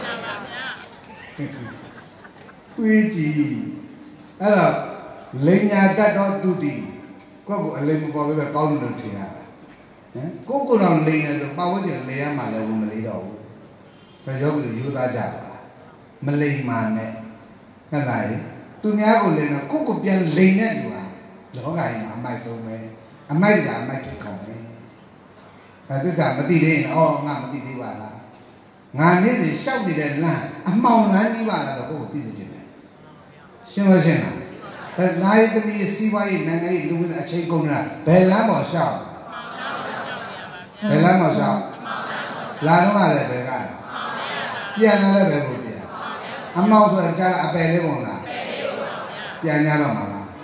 ဝေးကြည့်အဲ့တော့လိညာတတ်တော့သူတည်ကိုယ့်ကိုအလိမ့်မပေါ်ပြီးတော့ကောင်းလို့ထင်ရတာဟမ်ကိုယ့်ကိုယ်တော့လိမ့်နေဆိုပတ်ဝန်းကျင်လေရမှလည်းမလေးတော့ဘူးဘယ်ရောက်လို့ယူသားကြပါမလိမ့်မှနဲ့ဟုတ်လားသူများကိုလိမ့်တော့ကိုယ့်ကိုပြန်လိမ့်နေတူပါလောကကြီးမှာအမိုက်ဆုံးပဲအမိုက်ကအမိုက်ဖြစ်ကုန်တယ်အဲသစ္စာမသိသေးရင်အော်ငါမသိသေးပါလားငါနေ့စဉ်ရှောက်နေတဲ့လမ်းအမှောင်လမ်းကြီးပါလားတော့ကိုယ့်ကိုသိနေတယ်ရှင်းလို့ရှင်းလားအဲနိုင်သမီးစီးပွားရေးနိုင်ငံရေးလူဝင်အချိန်ကုန်တာဘယ်လမ်းပေါ်ရှောက်ဘယ်လမ်းပေါ်ရှောက်လာတော့လည်းဘယ်ကပြန်လာလည်းဘယ်ကိုပြန်အမောက်ဆိုတာကြားအပယ်လေးပုံလားပြန်ရတော့မှာလား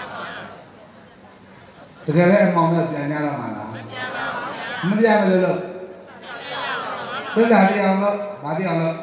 တကယ်လည်းအမောင်နဲ့ပြန်ရတော့မှာလားမပြန်ဘူးလို့သစ္စာတရားလို့ဘာတရားလို့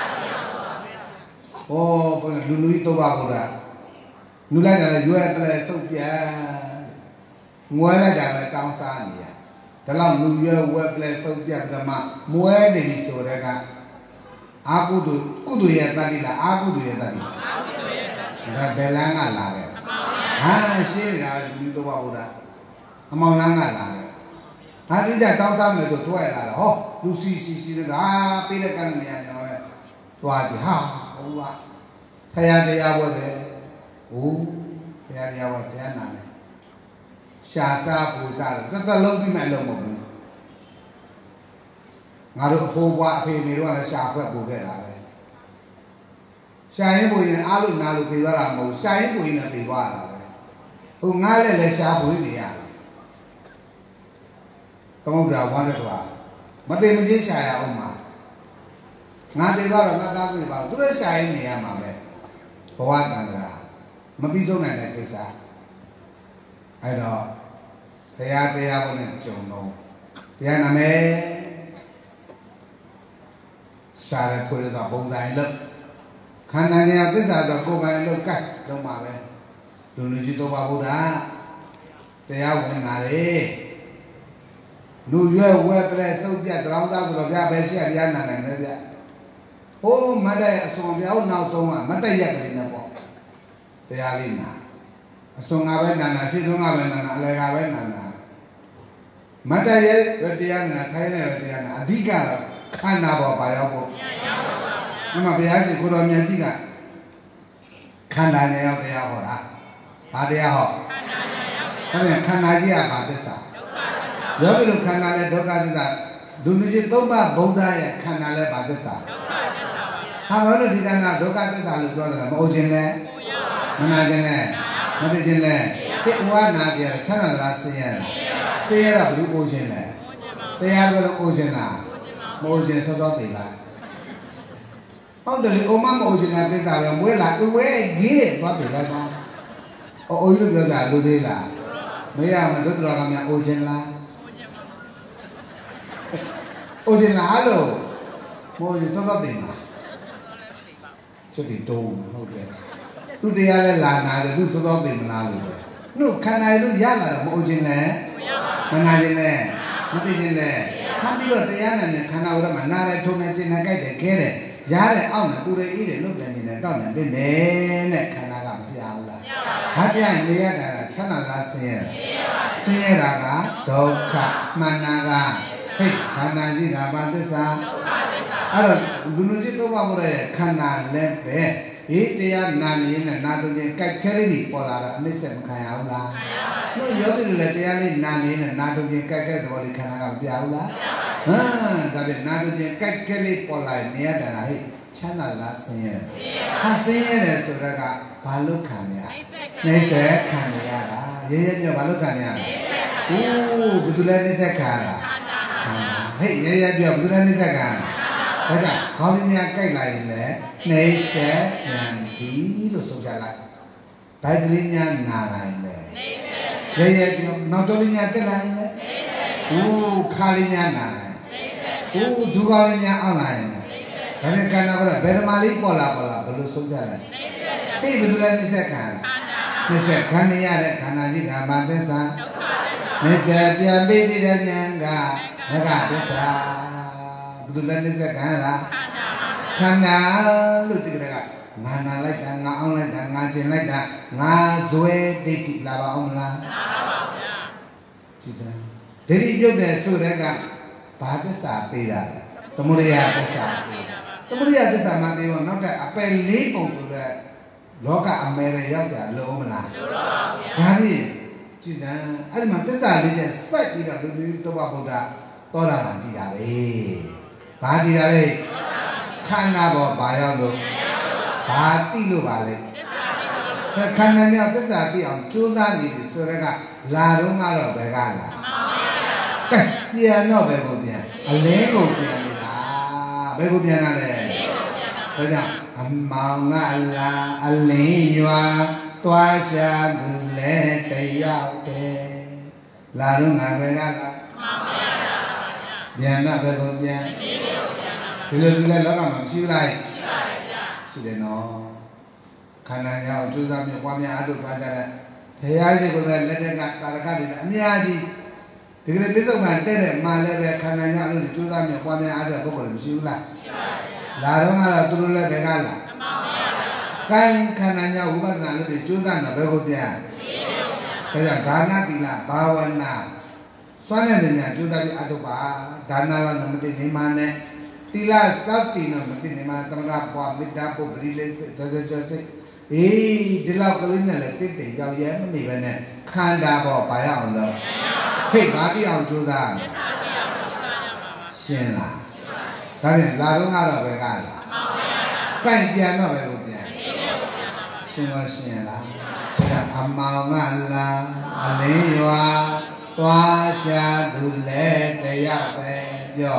ဟောလူလူကြီးတော့ပါဘုရားလူလိုက်တာလည်းရွယ်ပလဲသုတ်ပြန်ငွဲလိုက်တာလည်းတောင်းစားနေရဒါလောက်လူရွယ်ဝဲပလဲသုတ်ပြန်ပြမမွဲနေပြီဆိုတဲ့ကအာကုတုကုတုရဲ့တတိလားအာကုတုရဲ့တတိအာကုတုရဲ့တတိဒါဘယ်လန်းကလာခဲ့ဟာရှင်းနေတာလူလူတော့ပါဘုရားအမောင်လန်းကလာခဲ့ဟာဒီကြတောင်းစားမယ်ဆိုထွက်လာတာဟောလူစီစီစီဒါပေးတဲ့ကံနေရတယ်တော့တွားကြည့်ဟာဘုရားဖရာတရားဝတ်တယ်ဟိုဖရာတရားဝတ်တရားနာတယ်ရှာစားပူစားတယ်တစ်သက်လုံးပြီးမှလုံးမဟုတ်ဘူးငါတို့အဖိုးဘွားအဖေမေတို့ကလည်းရှာဖွက်ပူခဲ့တာပဲရှာရင်ပူရင်အားလို့နာလို့ပြေသွားတာမဟုတ်ရှာရင်ပူရင်လည်းပြေသွားတာပဲဟိုငါလည်းလည်းရှာဖွေးနေရတယ်သမုဒ္ဒရာဝမ်းတဲ့ကွာမသိမချင်းရှာရအောင်မှာငါသေးတော့ငါသားပြေပါသူလည်းရှာရင်နေရမှာပဲဘဝတန်ត្រာမပြီးဆုံးနိုင်တဲ့ကိစ္စအဲ့တော့တရားတရားဘုနဲ့ကြုံတော့တရားနာမယ်ရှာရခွေတော့ဘုံတိုင်းလို့ခန္ဓာဉာဏ်သစ္စာတော့ကိုယ်ပိုင်လို့ကတ်လုံးပါပဲလူလူကြီးတော့ပါဘုရားတရားဝင်လာလေလူရွယ်ဝဲပလဲသုတ်ပြတ်တောင်းသားဆိုတော့ဗျာပဲရှိရတရားနာနိုင်တယ်ဗျဟိုးမတ်တဲ့အစွန်ပြောင်းနောက်ဆုံးကမတ်တရက်ကလေးနဲ့ပေါ့တရားလေးနာအစွန်ကပဲနာနာရှိဆုံးကပဲနာနာအလယ်ကပဲနာနာမတ်တရက်ပဲတရားနာခိုင်းတယ်ပဲတရားနာအဓိကတော့ခန္ဓာပေါ်ပါရောက်ဖို့အမှဘုရားရှင်ကိုတော်မြတ်ကြီးကခန္ဓာနဲ့ရောက်တရားဟောတာဘာတရားဟောခန္ဓာနဲ့ရောက်ခန္ဓာကြီးကဘာသစ္စာဒုက္ခသစ္စာယောဂီတို့ခန္ဓာနဲ့ဒုက္ခသစ္စာလူမျိုးချင်းသုံးပါးဗုဒ္ဓရဲ့ခန္ဓာလည်းဘာသစ္စာဒုက္ခသစ္စာဟာဘာလို့ဒီကနေ့ဒုက္ခသစ္စာလို့ပြောတယ်မဟုတ်ခြင်းလဲမနာခြင်းလဲမသိခြင်းလဲပြဝနာပြချမ်းသာလားဆင်းရဲလားဆင်းရဲတော့ဘယ်လိုအိုးခြင်းလဲတရားကလည်းအိုးခြင်းလားမအိုးခြင်းသောသောသိလားဟုတ်တယ်လေအိုမမအိုးခြင်းလားသိတာပဲမွေးလားဝဲကြီးသွားပြီလားကောအိုးကြီးလို့ပြောတာလူသေးလားမရမတို့တော်ကများအိုးခြင်းလားအိုးခြင်းလားလို့မအိုးခြင်းသောသောသိလားကျတိတုံးဟုတ်တယ်သူတရားလဲလာနာတယ်သူသောသောသိမလားလို့နှုတ်ခန္ဓာလို့ရလာတော့မအိုးခြင်းလဲခန္ဓာခြင်းလဲမသိခြင်းလဲထပ်ပြီးတော့တရားနဲ့ခန္ဓာဝရမှာနားတယ်ထုံတယ်ကျင်တယ်ကြိုက်တယ်ခဲတယ်ရားတယ်အောက်တယ်ပူတယ်အေးတယ်လှုပ်တယ်နေတယ်တောက်တယ်ပြင်းတယ်နဲ့ခန္ဓာကမပြဘူးလားဟာပြရင်နေရတာချမ်းသာလားဆင်းရဲဆင်းရဲတာကဒုက္ခမှန်တာကဟိတ်ခန္ဓာကြီးကဘာသစ္စာဒုက္ခသစ္စာအဲ့တော့လူလူကြီးသုံးပါးမို့တဲ့ခန္ဓာလည်းပဲဒီတရားနာနေရင်နာတုံချင်းကြိုက်ခဲလေးပေါ်လာတာအနစ်ဆက်မခံရဘူးလားခံရပါဘူးတို့ယောဂီတွေလည်းတရားလေးနာနေရင်နာတုံချင်းကြိုက်ခဲသဘောလေးခန္ဓာကမပြဘူးလားဟမ်ဒါပြန်နာတုံချင်းကြိုက်ခဲလေးပေါ်လာရင်နေရတာဟိတ်ချမ်းသာလားဆင်းရဲဟာဆင်းရဲတယ်ဆိုတော့ကဘာလို့ခံရနှိမ့်ဆက်ခံရတာရဲရဲပြောဘာလို့ခံရလဲအိုးဘယ်သူလဲနှိမ့်ဆက်ခံရတာခန္ဓာဟဲ့ရဲရဲပြောဘယ်သူလဲနှိမ့်ဆက်ခံရတာဒါကြောင့်ခေါင်းလေးများကြိုက်လာရင်လည်းနှိမ့်ဆက်ပြန်ပြီလို့ဆိုကြလိုက်ဘိုက်ကလေးများနာလာရင်လည်းနှိမ့်ဆက်ရဲရဲပြောနောက်ကျော်လေးများတက်လာရင်လည်းနှိမ့်ဆက်အိုးခါလေးများနာလာရင်နှိမ့်ဆက်အိုးဒုက္ခလေးများအောက်လာရင်ဒါနဲ့ခန္ဓာကဘယ်ဓမ္မလေးပေါ်လာပေါ်လာဘယ်လိုဆုံးကြလဲနှိမ့်ဆက်ပြန်ပြီဘယ်လိုလဲနှိမ့်ဆက်ခံနှိမ့်ဆက်ခံရတဲ့ခန္ဓာကြီးကဘာသစ္စာဒုက္ခသစ္စာနှိမ့်ဆက်ပြန်ပြီတဲ့ဉာဏ်ကဒုက္ခသစ္စာသူလည်းနေစက်ခံလားခန္ဓာလို့ဒီကကငါနာလိုက်တာငါအောင်လိုက်တာငါကျင်လိုက်တာငါဇွဲဒိဋ္ဌိလာပါအောင်မလားလာပါဗျာဒီစံဒိဋ္ဌိပြုတ်တယ်ဆိုတဲ့ကဘာသစ္စာပေးတာလဲသမုဒယသစ္စာပေးတာသမုဒယသစ္စာမှသေးတော့နောက်တဲ့အပယ်လေးပုံဆိုတဲ့လောကအမေရရောက်ကြလုံးမလားလုံးပါဗျာဒါဖြင့်ကြည်စံအဲ့ဒီမှာသစ္စာလေးနဲ့စိုက်ပြီးတော့လူလူတောဘဗုဒ္ဓသောတာပန်တည်တာပဲဘာတည်တာလဲခန္ဓာပေါ်ဘာရောက်လို့ဘာတိလို့ပါလဲခန္ဓာနဲ့သစ္စာသိအောင်ကြိုးစားနေပြီဆိုတော့ကလာတော့ကတော့ဘယ်ကလာကဲပြန်တော့ဘယ်ကိုပြန်အလင်းကိုပြန်နေတာဘယ်ကိုပြန်တာလဲဒါကြောင့်အမောင်ကလာအလင်းရွာသွားရှာသူလဲတယောက်တည်းလာတော့ငါဘယ်ကလာပြန်တော့ဘယ်ကိုပြန်ဒီလိုလူလဲလောကမှာမရှိဘူးလားရှိပါတယ်ဗျာရှိတယ်နော်ခန္ဓာရောက်ကျိုးစားမြေပွားများအထုသွားကြတဲ့ဘုရားရှိခိုးတဲ့လက်ထက်ကတာရကတွေအများကြီးဒီကနေ့ပြစ္ဆုတ်ကတဲ့တဲ့မှလည်းပဲခန္ဓာရောက်လို့ကျိုးစားမြေပွားများအထုပုဂ္ဂိုလ်မရှိဘူးလားရှိပါတယ်ဗျာလာတော့ကတော့သူတို့လည်းဘယ်ကလာအမောင်ပါဗျာကိုင်းခန္ဓာရောက်ဥပဒနာလို့ကျိုးစားတော့ဘယ်ကိုပြန်ဒါကြောင့်ဒါနသီလဘာဝနာစွမ်းတဲ့ဉာဏ်ကျိုးစားပြီးအထုပါဒါနလားနမတိနေမနဲ့တိလစောက်တင်တော့မသိနေမှာသမဏပွားမေတ္တာပုပ္ပရိလေးစေစေစေစေအေးဒီလောက်ကလေးနဲ့လည်းတိတ်တိတ်ရောက်ရဲမနေပဲနဲ့ခန္ဓာပေါ်ပါရအောင်လို့ဖိတ်ပါတိအောင်ကြိုးစားရှင်းလားဒါပြန်လာတော့ကတော့ဘယ်ကလားကိုင်ပြန်တော့ဘယ်ကိုပြန်ရှင်းတော့ရှင်းလားအမောင်ကလာအလင်းရွာသွားရှာသူလဲတယောက်ပဲပြော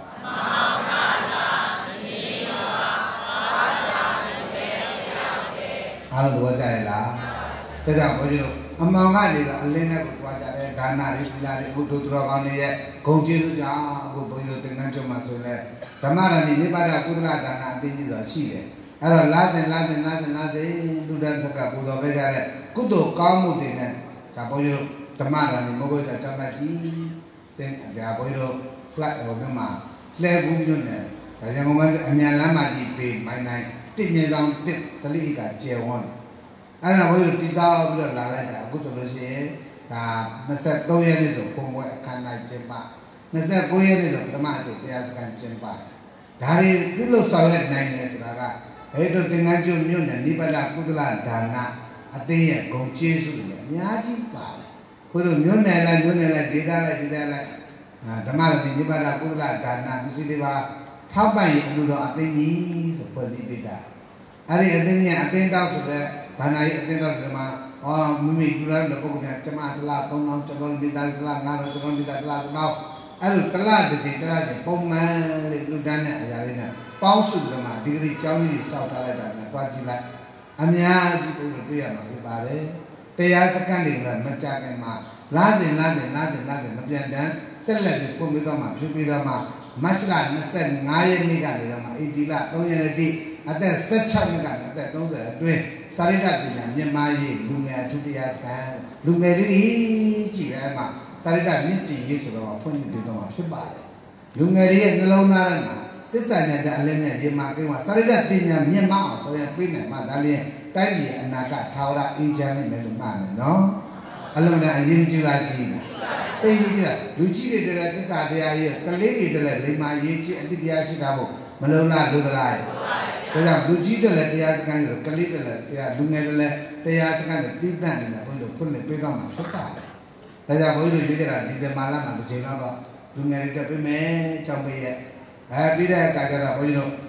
အားလုံးတော့ကြားရလားဒါကြောင့်ဘုန်းကြီးတို့အမောင်ကနေတော့အလင်းနဲ့ကိုသွားကြတယ်ဒါနတွေသီလတွေအခုတို့တော်ကောင်းတွေရဲ့ဂုဏ်ကျေးဇူးကြောင့်အခုဘုန်းကြီးတို့သင်္ကန်းကျောင်းမှာဆိုလဲဓမ္မရဏိနိဗ္ဗာန်ကုသလဒါနအသိဉာဏ်ဆိုတာရှိတယ်အဲ့တော့လာစဉ်လာစဉ်လာစဉ်လာစဉ်လူတန်းစကပူတော်ပေးကြတဲ့ကုသိုလ်ကောင်းမှုတွေနဲ့ဒါဘုန်းကြီးတို့ဓမ္မရဏိမဟုတ်တဲ့ကျောင်းသားကြီးတဲ့ဒါဘုန်းကြီးတို့ flat ဟိုဘက်မှာလဲကူးမြို့နယ်ဒါကြောင့်ဘုန်းကြီးအမြန်လမ်းမှာကြီးပေးမိုင်းနိုင်တစ်မြေဆောင်တစ်သလိကကျယ်ဝန်းအဲ့ဒါဘုရားတိသားပြီးတော့လာလိုက်တာအခုဆိုလို့ရှိရင်ဒါနှစ်ဆက်သုံးရက်နေ့ဆိုပုံပွဲအခမ်းအနားကျင်းပနှစ်ဆက်ကိုးရက်နေ့ဆိုဓမ္မအကျင့်တရားစခန်းကျင်းပဒါတွေပြုလို့ဆောင်ရနိုင်တယ်ဆိုတာကအဲ့တို့သင်္ကန်းကျွမြို့နယ်နိဗ္ဗာန်ကုသလဒါနအသိရဲ့ဂုဏ်ကျေးဇူးတွေအများကြီးပါတယ်ဘုရားမြို့နယ်လိုက်မြို့နယ်လိုက်ဒေသလိုက်ဒေသလိုက်ဓမ္မရတိနိဗ္ဗာန်ကုသလဒါနပစ္စည်းတွေပါထောက်ပံ့ရင်အလိုတော်အသိကြီးဆိုဖွဲ့စည်းပေးတာအဲ့ဒီအသိဉာဏ်အသိတောက်ဆိုတဲ့ဘာနာရေးအသိတောက်ဒီမှာဟောမိမိကျူရတဲ့ပုဂ္ဂိုလ်ကကျမတလားသုံးတောင်းကျွန်တော်မိသားတလားငါတော့ကျွန်တော်မိသားတလားတော့အဲ့လိုတလားတစ်ချိန်တလားချင်းပုံမှန်လေးလူတန်းတဲ့အရာလေးနဲ့ပေါင်းစုပြီးမှဒီကလေးကျောင်းကြီးစောက်ထားလိုက်တာနဲ့တွားကြည့်လိုက်အများကြီးပုံတွေ့ရမှာဖြစ်ပါတယ်တရားစခန်းတွေကမကြခင်မှာလားစဉ်လားစဉ်လားစဉ်လားစဉ်မပြန်တန်းဆက်လက်ပြီးပုံပြီးတော့မှဖြစ်ပြီးတော့မှမတ်လ၂၅ရက်နေ့ကနေတော့မှဧပြီလ၃ရက်နေ့တိအသက်၁၆နှစ်ကနေအသက်၃၀အတွင်းစာရိတ္တပညာမြန်မာရေးလူငယ်အထူးတရားစခန်းလူငယ်တွေကြည့်ရဲမှာစာရိတ္တမြင့်တင်ရေးဆိုတော့ဖွင့်ပြပြီးတော့မှဖြစ်ပါတယ်လူငယ်တွေရဲ့နှလုံးသားထဲမှာသစ္စာဉာဏ်တဲ့အလင်းနဲ့ဒီမှာကိန်းမှာစာရိတ္တပညာမြင့်မအောင်ဆိုရင်ပြနေမှဒါလည်းတိုင်းပြည်အနာဂတ်ထာဝရအေးချမ်းနိုင်မယ်လို့မှတ်မယ်နော်အလုံးနဲ့အရင်ကြည့်လာကြည့်သိကြည့်လူကြီးတွေတဲ့သစ္စာတရားကြီးကလေးတွေတဲ့လိမ္မာရေးကြီးအတိတရားရှိတာဖို့မလုံလားလူကလားဒါကြောင့်လူကြီးတဲ့တရားစကားဆိုကလေးတဲ့တရားလူငယ်တဲ့တရားစကားနဲ့တိတန့်နေတာဘုန်းကြီးဖွင့်နေပြေးကောင်းမှာဖြစ်ပါတယ်ဒါကြောင့်ဘုန်းကြီးတို့ကြည့်ကြတာဒီဇင်ဘာလမှာတစ်ချိန်တော့လူငယ်တွေတက်ပေးမယ်ကြောင်းပေးရဲ့အဲပြီးတဲ့အခါကျတော့ဘုန်းကြီးတို့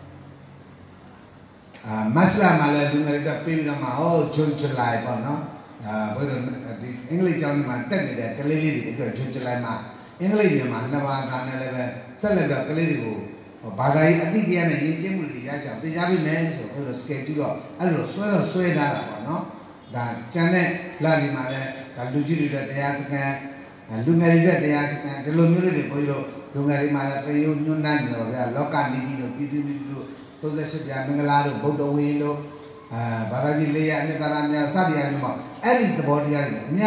အာမတ်လမှာလည်းလူငယ်တွေတက်ပေးပြီးတော့မှဟောဂျွန်ဇူလိုင်ပေါ့နော်အာဘုန်းကြီးတို့ဒီအင်္ဂလိပ်ကျောင်းမှာတက်နေတဲ့ကလေးလေးတွေအတွက်ဂျွန်ဇူလိုင်မှာအင်္ဂလိပ်မြန်မာနှစ်ဘာသာနဲ့လည်းပဲဆက်လက်တော့ကလေးတွေကိုဘာသာရေးအတိတ်ကနဲ့ယဉ်ကျေးမှုတွေရချအောင်သိကြပြီမယ်ဆိုတော့ schedule တော့အဲ့လိုဆွဲတော့ဆွဲထားတာပေါ့နော်ဒါကျန်တဲ့လာဒီမှာလည်းဒါလူကြီးတွေတရားစခန်းလူငယ်တွေတရားစခန်းဒီလိုမျိုးတွေဘုန်းကြီးတို့လူငယ်တွေမှာလည်းတရုံညွန်းတန်းနေတော့ဗျာလောကနိတိတို့ပြည်သူပြည်တို့သုံးဆက်ပြမင်္ဂလာတို့ဗုဒ္ဓဝေတို့အာဘာသာကြီးလေးရအနှစ်သာရများစသည်အမျိုးပေါ့အဲ့ဒီသဘောတရားတွေအများကြီးလူငယ်တွေနှလုံးသားတွေကိုဘာသာတိတရားရေးကြအများကြီးရိုက်တယ်အဲ့ဒါဘုန်းကြီးတို့ကဘာသာရေးအသိဉာဏ်မြင့်မားအောင်လို့ဘုန်းကြီးတို့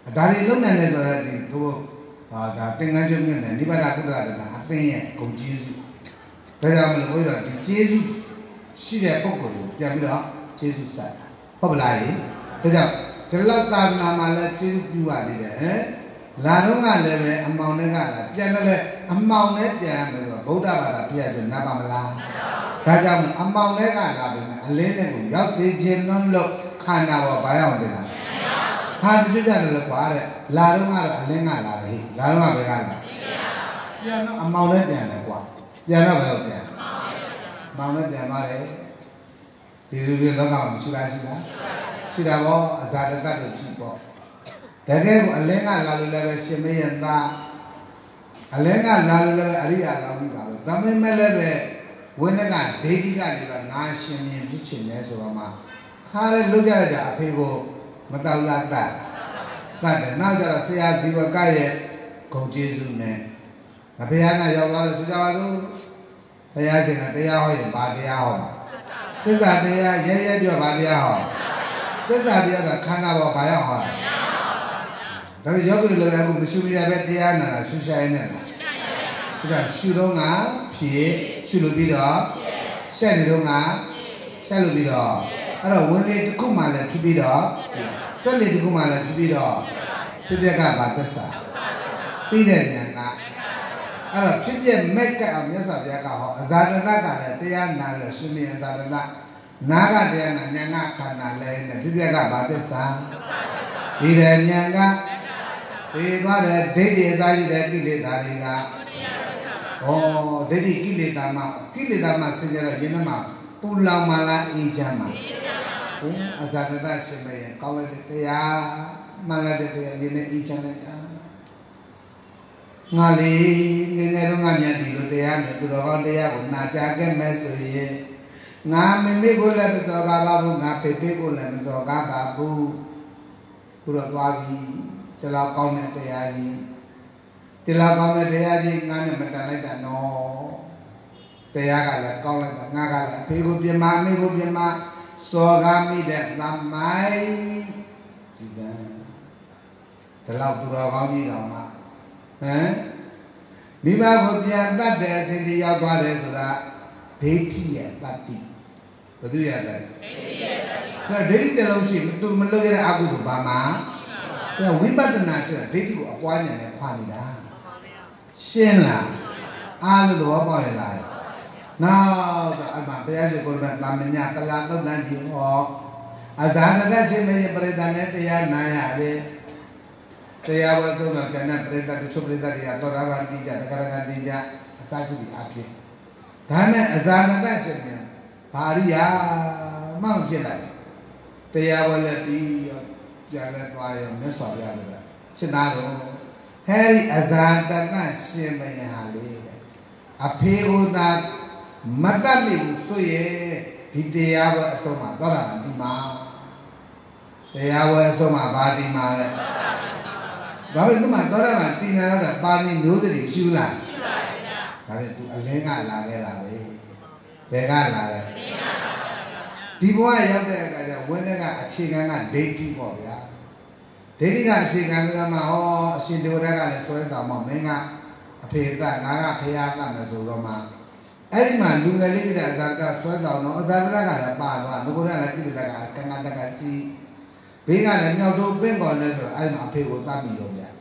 ဒါတွေလုံးနိုင်တယ်ဆိုတော့ဒီကိုဟာဒါသင်္ကန်းကျွန်းမြို့နယ်နိဗ္ဗာန်ကုသလတနာအသိရဲ့ဂုဏ်ကျေးဇူးဒါကြောင့်မလို့ဘုရားဒီကျေးဇူးရှိတဲ့ပုဂ္ဂိုလ်ကိုပြန်ပြီးတော့ကျေးဇူးဆက်ဟုတ်ပလားယဒါကြောင့်ဒီလောက်သာသနာမှာလည်းကျေးဇူးပြုရသေးတယ်ဟဲ့လာတော့ကလည်းပဲအမောင်နဲ့ကလည်းပြန်တော့လည်းအမောင်နဲ့ပြန်ရမယ်ဆိုတော့ဗုဒ္ဓဘာသာပြည့်ဆိုနတ်ပါမလားဒါကြောင့်အမောင်နဲ့ကလာပြီအလင်းနဲ့ကိုရောက်သေးခြင်းလုံးလို့ခန္ဓာပေါ်ဘာရောက်တယ်လားဟာဒီကြတယ်လို့ကွာတဲ့လာတော့ကတော့အလင်းကလာတယ်ဟိလာတော့ကဘယ်ကလာပြန်တော့အမောင်နဲ့ပြန်တယ်ကွာပြန်တော့ဘယ်လိုပြန်မောင်နဲ့ပြန်ပါတယ်ဒီလိုလိုလောကမှာရှိလားရှိလားရှိတာပေါ့အဇာတတတ်လို့ရှိပေါ့တကယ်ကိုအလင်းကလာလို့လည်းပဲရှင်မင်းရဲ့သားအလင်းကလာလို့လည်းပဲအရိယာလောင်းပြီးပါပဲဒါပေမဲ့လည်းပဲဝိနကဒိဋ္ဌိကနေတော့ငါရှင်မြင်ဖြစ်ချင်တယ်ဆိုတော့မှခါလဲလုကြရတဲ့အဖေကိုမတောက်လားတတ်တတ်တယ်နောက်ကျတော့ဆရာဇီဝကရဲ့ဂုဏ်ကျေးဇူးနဲ့အဖေကရောက်သွားလို့ဆိုကြပါစို့ဘုရားရှင်ကတရားဟောရင်ဘာတရားဟောသစ္စာတရားရဲရဲပြောဘာတရားဟောသစ္စာတရားကခန္ဓာပေါ်ဘာရောက်ဟောဒါပေမဲ့ယောဂီတွေလည်းအခုမရှိမရပဲတရားနာတာရှုရှိုင်းနေတာဒါရှုတော့ငါဖြည့်ရှုလို့ပြီးတော့ရှက်နေတော့ငါရှက်လို့ပြီးတော့အဲ့တော့ဝင်လေတစ်ခုမှလည်းဖြစ်ပြီးတော့တွက်လေတစ်ခုမှလည်းဖြစ်ပြီးတော့ဖြစ်ပြက်ကဘာသစ္စာပြီးတဲ့ဉာဏ်ကအဲ့တော့ဖြစ်ပြက်မက်ကအောင်မြတ်စွာဘုရားကဟောအဇာတနကလည်းတရားနာလို့ရှင်မြင်အဇာတနနာကတရားနာဉာဏ်ကခန္ဓာလဲနေဖြစ်ပြက်ကဘာသစ္စာဒီတဲ့ဉာဏ်ကဒီသွားတဲ့ဒိဋ္ဌိအစားရှိတဲ့ကိလေသာတွေကဩဒိဋ္ဌိကိလေသာမှာကိလေသာမှာဆင်းရဲတော့ယင်းမှာပူလောင်မှလားအေးချမ်းမှာဘုံအဇာတတရှင်မရဲ့ကောင်းလိုက်တဲ့တရားမှန်လိုက်တဲ့တရားယင်းနဲ့အေးချမ်းလိုက်တာငါလေးငယ်ငယ်တော့ငါမြတ်ဒီလိုတရားနဲ့သူတော်ကောင်းတရားကိုနာကြားခဲ့မဲ့ဆိုရင်ငါမမေကိုလည်းမစောကားပါဘူးငါဖေဖေကိုလည်းမစောကားပါဘူးသူတော်သွားပြီတလောက်ကောင်းတဲ့တရားကြီးတလောက်ကောင်းတဲ့တရားကြီးငါနဲ့မတန်လိုက်တာနော်တရားကလည်းကောင်းလိုက်တာငါကလည်းအဖေကိုပြင်မအမေကိုပြင်မစောကားမိတဲ့သမိုင်းဒီစံတလောက်သူတော်ကောင်းကြီးတော်မှာဟမ်မိဘကိုပြန်တတ်တဲ့အစဉ်ဒီရောက်သွားတယ်ဆိုတာဒိဋ္ဌိရဲ့တတ္တိဘယ်သူရလဲဒိဋ္ဌိရဲ့တတ္တိဒါဒိဋ္ဌိတလုံးရှိသူမလုပ်ရတဲ့အကုသိုလ်ဘာမှဒါဝိပဿနာဆိုတာဒိဋ္ဌိကိုအပွားဉာဏ်နဲ့ခွာနေတာရှင်းလားအားလို့သဘောပေါက်ရလားနောက်တော့အမှဘုရားရှင်ကိုယ်ကတာမညကလာတုတ်တန်းကြီးဟောအဇာတတရှင်မေပရိသတ်နဲ့တရားနာရတယ်တရားဝဲဆုံးတော့ကျန်တဲ့ပရိသတ်တချို့ပရိသတ်တွေကတော်တာပါတိကြတက္ကရာတိကြအစရှိသည်အဖြစ်ဒါနဲ့အဇာတတရှင်မေဘာရိယာမှမဖြစ်လိုက်တရားဝဲလည်းပြီးရောပြန်လဲသွားရောမြတ်စွာဘုရားလည်းရှင်းသားတော့ဟဲဒီအဇာတတရှင်မေဟာလေအဖေကိုသာမတတ်မိဘူးဆိုရင်ဒီတရားဝဲအဆုံးမှာတော်တာဒီမှာတရားဝဲအဆုံးမှာဘာဒီမှာလဲဘာလို့ဒီမှာတော်တာတီနေတော့ပါဏိမျိုးတွေရှိဘူးလားရှိပါရဲ့ဗျာဒါပေမဲ့ तू အလင်းကလာခဲ့တာပဲဘယ်ကလာလဲဒီဘဝရောက်တဲ့အခါကျဝိနည်းကအခြေခံကဒိဋ္ဌိပေါ့ဗျာဒိဋ္ဌိကအခြေခံပြီးတော့မှဟောအရှင်ဒေဝရကလည်းဆွဲဆောင်မှမင်းကအဖေကငါကဖရာကမယ်ဆိုတော့မှအဲ့ဒီမှာလူငယ်လေးတွေအဇာတဆွဲဆောင်တော့အဇာတကလည်းပါသွားငကိုရလည်းတိတိတကကံကတကကြီးဘေးကလည်းမြောက်တော့ပင့်ပေါ်လဲဆိုတော့အဲ့မှာအဖေကိုတတ်ပြီးတော့ဗျာ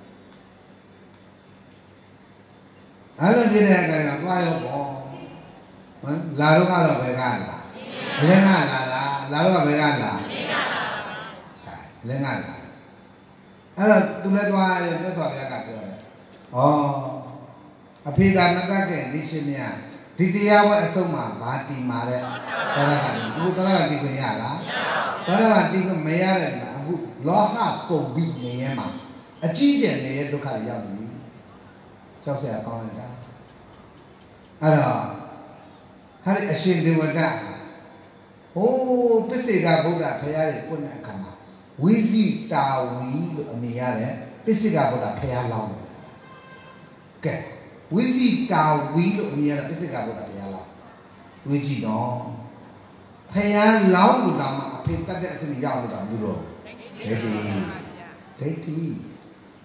အဲ့လိုဖြစ်တဲ့အခါကျသွားရောပေါ့ဟမ်လာတော့ကတော့ဘယ်ကလာဘယ်ကလာလားလာတော့ဘယ်ကလာဘယ်ကလာလဲငါလာအဲ့တော့သူလည်းသွားရမြတ်စွာဘုရားကပြောတယ်ဩအဖေကမတတ်ခဲ့နေရှင်မြတ်ဒီတရားဝဲအဆုံးမှာဘာတီမာတဲ့ဘာသာကဒီဘုရားကတီခွင့်ရလားဘာသာကတီခွင့်မရတဲ့အခုလောဟပုံပြီးနေရမှာအကြီးကျယ်နေတဲ့ဒုက္ခတွေရောက်နေပြီကြောက်စရာကောင်းလိုက်တာအဲ့တော့ဟာဒီအရှင်ဒေဝတာဟိုးပစ္စေကဗုဒ္ဓဖရာရဲ့ပွင့်တဲ့အခါမှာဝိဇိတာဝီလို့အမည်ရတယ်ပစ္စေကဗုဒ္ဓဖရာလောင်းတယ်ကဲဝိဇိတာဝီလို့အမည်ရတဲ့ပစ္စေကဗုဒ္ဓဖရာလောင်းဝိကြည့်တော့ဖရာလောင်းကိုတောင်မှအဖေတတ်တဲ့အစင်းရောက်လို့တော့ဘူးတော့ဒိဋ္ဌိဒိဋ္ဌိ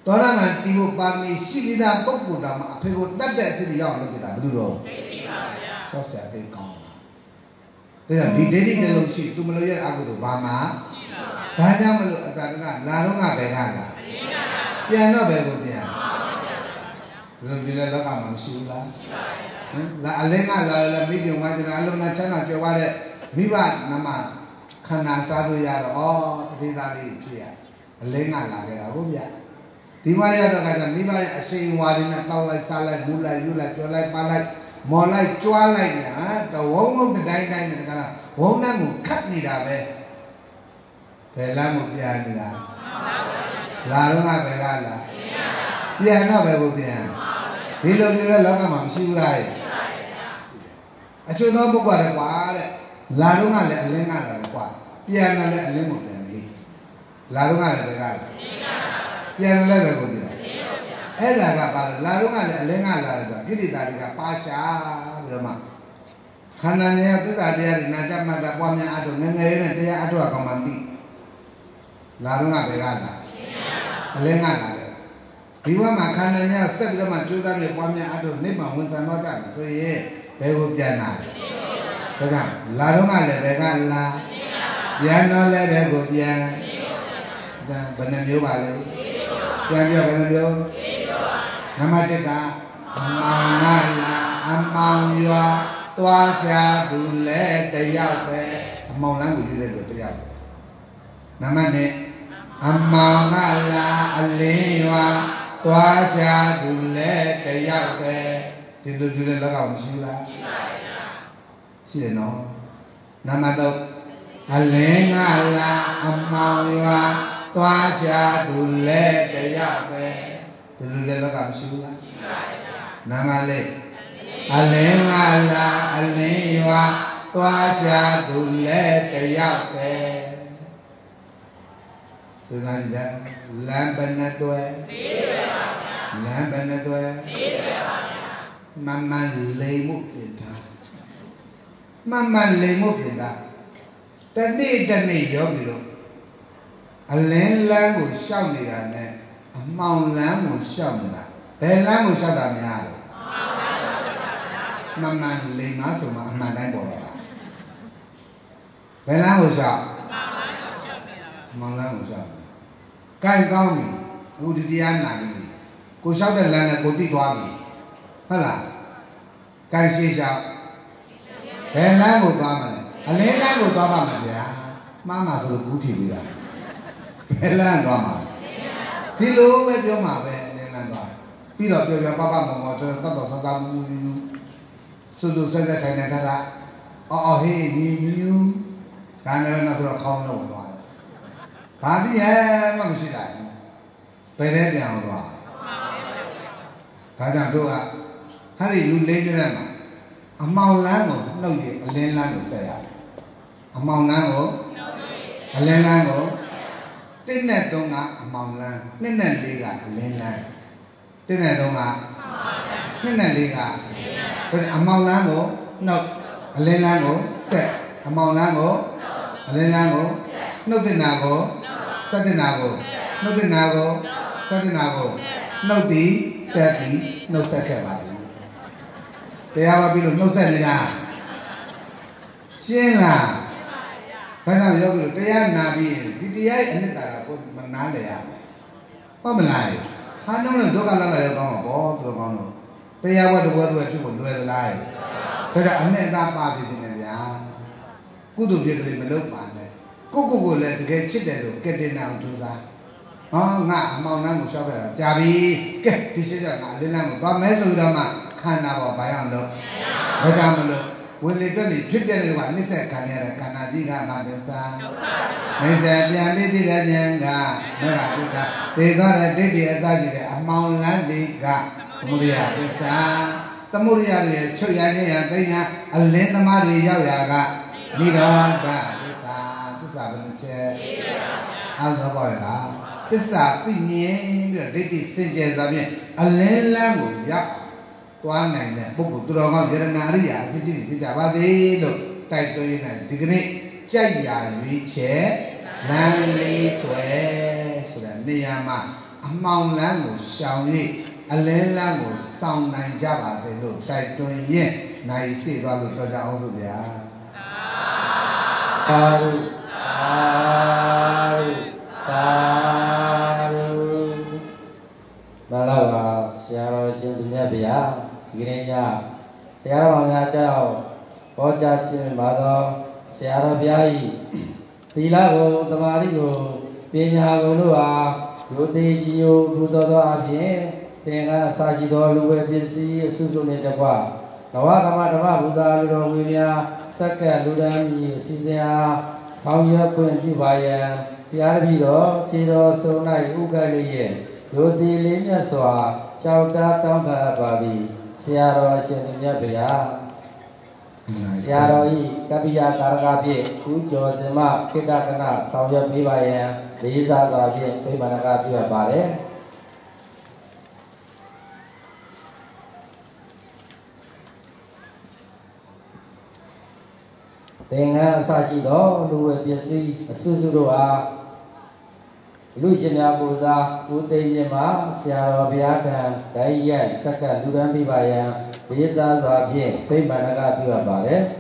တော်ရမှန်တီဖို့ပါမီရှိပြီးသားပုဂ္ဂိုလ်တော်မှာအဖေကိုတတ်တဲ့အစီအရောက်လုပ်ပြတာဘယ်လိုတော့သိပြီပါဗျာဆော့ဆက်သိကောင်းတာဒါကြောင့်ဒီဒိဋ္ဌိတစ်လုံးရှိသူမလို့ရအကုသို့ဘာမှဒါကြောင့်မလို့အသာတကလာတော့ငါပဲကလာပြန်တော့ပဲကိုပြန်ဘယ်လိုဒီလဲလောကမှာမရှိဘူးလားဟမ်လာအလင်းကလာလဲမိပြုံကကျွန်တော်အလုံးနဲ့ချမ်းသာကြွယ်ဝတဲ့မိဘနမခန္ဓာစားလို့ရတော့ဩအသေးသားလေးဖြစ်ရအလင်းကလာခဲ့တာဟုတ်ဗျဒီမှာရတော့ကကြမိဘရဲ့အရှိန်ဝါတွေနဲ့တောက်လိုက်စားလိုက်မူလိုက်ယူလိုက်ကြော်လိုက်ပါလိုက်မော်လိုက်ကြွားလိုက်ညာတဝုံဝုံတိုင်းတိုင်းနဲ့ကဝုံနှံကိုခတ်နေတာပဲဘယ်လမ်းကိုပြန်နေတာလာတော့ကဘယ်ကလာပြန်တော့ဘယ်ကိုပြန်ဒီလိုမျိုးလဲလောကမှာမရှိဘူးလားအချို့သောပုဂ္ဂိုလ်တွေကွာတဲ့လာတော့ကလည်းအလင်းကလည်းကွာပြန်တယ်လည်းအလင်းကိုပြန်ပြီလာတော့ကလည်းဘယ်ကလာပြန်လည်းပဲကိုပြန်အဲ့ဒါကပါလာတော့ကလည်းအလင်းကလာတယ်ဆိုကိရိတာတွေကပါရှာပြီးတော့မှခန္ဓာနဲ့သစ္စာတရားတွေနာကြမှတ်တာပွားများအထုငငယ်နဲ့တရားအထုအကောင်မှပြီးလာတော့ကဘယ်ကလာအလင်းကလာတယ်ဒီဘက်မှာခန္ဓာနဲ့ဆက်ပြီးတော့မှကျိုးသားတွေပွားများအထုနိဗ္ဗာန်ဝင်ဆံတော့ကြတယ်ဆိုရင်ဘယ်ကိုပြန်လာလဲဒါကလာတော့ကလည်းဘယ်ကလာပြန်တော့လည်းဘယ်ကိုပြန်ဒါဘယ်နှမျိုးပါလဲပြန်ပြောဘယ်နှမျိုးနံပါတ်တစ်ကအမောင်ငါလာအမောင်ရွာတွားရှာသူလဲတယောက်ပဲအမောင်လမ်းကိုယူတဲ့လူတယောက်နံပါတ်နှစ်အမောင်ငါလာအလင်းရွာတွားရှာသူလဲတယောက်ပဲဒီလိုဒီလိုလောကမရှိဘူးလားရှိပါရဲ့ရှိတယ်နော်နံပါတ်သုံးအလင်းငါလာအမောင်ရွာတွားရှာသူလဲတယောက်ပဲဒီလိုလည်းလောကမရှိဘူးလားရှိပါရဲ့နံပါတ်လေးအလင်းငါလာအလင်းရွာတွားရှာသူလဲတယောက်ပဲစဉ်းစားကြည့်လမ်းဘယ်နဲ့တွဲလေးပဲပါဗျာလမ်းဘယ်နဲ့တွဲလေးပဲပါဗျာမမန်လိမ်မှုပြင်ထားမမန်လိမ်မှုပြင်ထားတနေ့တနေ့ယောဂီတို့အလင်းလမ်းကိုရှောက်နေတာနဲ့အမှောင်လမ်းကိုရှောက်နေတာဘယ်လမ်းကိုရှောက်တာများလဲမမန်လိမ်မှာဆိုမှအမှန်တိုင်းပေါ်လာတာဘယ်လမ်းကိုရှောက်မောင်လမ်းကိုရှောက်ကြိုက်ကောင်းပြီအခုဒီတရားနာပြီကိုရှောက်တဲ့လမ်းနဲ့ကိုသိသွားပြီဟုတ်လားကြိုက်ရှိရှောက်ဘယ်လမ်းကိုသွားမလဲအလင်းလမ်းကိုသွားပါမယ်ဗျာမှားမှာဆိုလို့ဘူးဖြေပြီးတာဘယ်လမ်းသွားမှာဒီလိုပဲပြောမှာပဲအလင်းလမ်းသွားပြီးတော့ပြောပြောပပမောမောဆိုတော့တော့သသားမူစွတ်စွတ်ဆက်ဆက်ခိုင်နေတာကအော်အော်ဟေးညီညူဒါနဲ့တော့ဆိုတော့ခေါင်းလုံးသွားတယ်ဘာဖြစ်ရဲ့မှမရှိတာဘယ်နဲ့ပြန်အောင်သွားဒါကြောင့်တို့ကဟာဒီလူလေးနေတဲ့မှာအမောင်လန်းကိုနှုတ်ရအလင်းလန်းကိုဆက်ရတယ်အမောင်လန်းကိုအလင်းလန်းကိုတစ်နဲ့သုံးကအမောင်လန်းနှစ်နဲ့လေးကအလင်းလန်းတစ်နဲ့သုံးကနှစ်နဲ့လေးကအမောင်လန်းကိုနှုတ်အလင်းလန်းကိုဆက်အမောင်လန်းကိုအလင်းလန်းကိုနှုတ်တင်နာကိုဆက်တင်နာကိုနှုတ်တင်နာကိုဆက်တင်နာကိုနှုတ်ပြီးဆက်ပြီးနှုတ်ဆက်ခဲ့ပါဘူးတရားပါပြီလို့နှုတ်ဆက်နေတာရှင်းလားဘာကြောင့်ယောဂီတို့တရားနာပြီးဒီတရားရဲ့အနှစ်သာရကိုမနားလည်ရဘူးဟုတ်မလားဟာနှုတ်နဲ့ဒုက္ခလာလာရောက်ကောင်းမှာပေါ့သူတို့ကောင်းတော့တရားဝတ်တော်ဝတ်ဖြစ်ဖို့လွယ်သလားဒါကြောင့်အနှစ်သာပါစီနေတယ်ဗျာကုသိုလ်ဖြစ်ကလေးမလုပ်ပါနဲ့ကိုကိုကိုလည်းတကယ်ချစ်တယ်လို့ကက်တင်အောင်ကြိုးစားဟောငါအမောင်နှံကိုရှောက်ခဲ့တာကြာပြီကဲဒီစိတ်ကငါအလင်းနှံကိုသွားမဲဆိုတော့မှခန္ဓာပေါ်ဘာရောက်လို့ဘာကြောင့်မလို့ဝင်လေတွက်လေဖြစ်ပြတဲ့ကနှိစ္စခံရတဲ့ခန္ဓာကြီးကငါသစ္စာနှိစ္စပြန်ပြီးတည်တဲ့ဉာဏ်ကမေဃသစ္စာသိသောတဲ့ဒိဋ္ဌိအစရှိတဲ့အမောင်လန်းလေးကသမုဒိယသစ္စာသမုဒိယရဲ့ချုပ်ရခြင်းရသိညာအလင်းသမားတွေရောက်ရာကနိရောဓသစ္စာသစ္စာဘယ်နှချက်အားလုံးပါရလားသစ္စာသိမြင်ပြီးတော့ဒိဋ္ဌိစင်ကြယ်စွာဖြင့်အလင်းလန်းကိုရောက်သွားနိုင်တဲ့ပုဂ္ဂိုလ်သူတော်ကောင်းယရဏအရိယာအစစ်ကြီးဖြစ်ကြပါသေးလို့တိုက်တွန်းရတဲ့ဒီကနေ့ကြိုက်ရာရွေးချယ်လမ်းလေးတွေဆိုတဲ့နေရာမှာ among land was shall ye, a land was sound nine java, they look, tight to ye, nice see what was out of there. Taru, taru, taru. Malawa, Siaro Shindunya, Grenya, Tiara Jao, Oja Chin Mado, Siaro Biai, Tilago, Tamarigo, Pina Golua, Yotejo, Gudo Abie, Tenga Sajido, Lue Bilsi, Suzu Netapa, Nawaka Buddha, Lumia, Saka, Ludami, Sizia, Sauya Quinty Bayan, Piarvido, Chido, Sonai, Ugali. Yodi linya swa, shauta tangka abadi, siaro shendunya beya, siaro i kabiya kargabi, ujo jema kita kena sauya bivaya, desa gabi, bimana gabi abare. Dengan sajido, dua biasi, susu doa. Luciana Buddha, Udayama, Siaro Biakan, Daya, Saka, Duran Bivaya, Bisa Zabi, Pimanaga Bivare.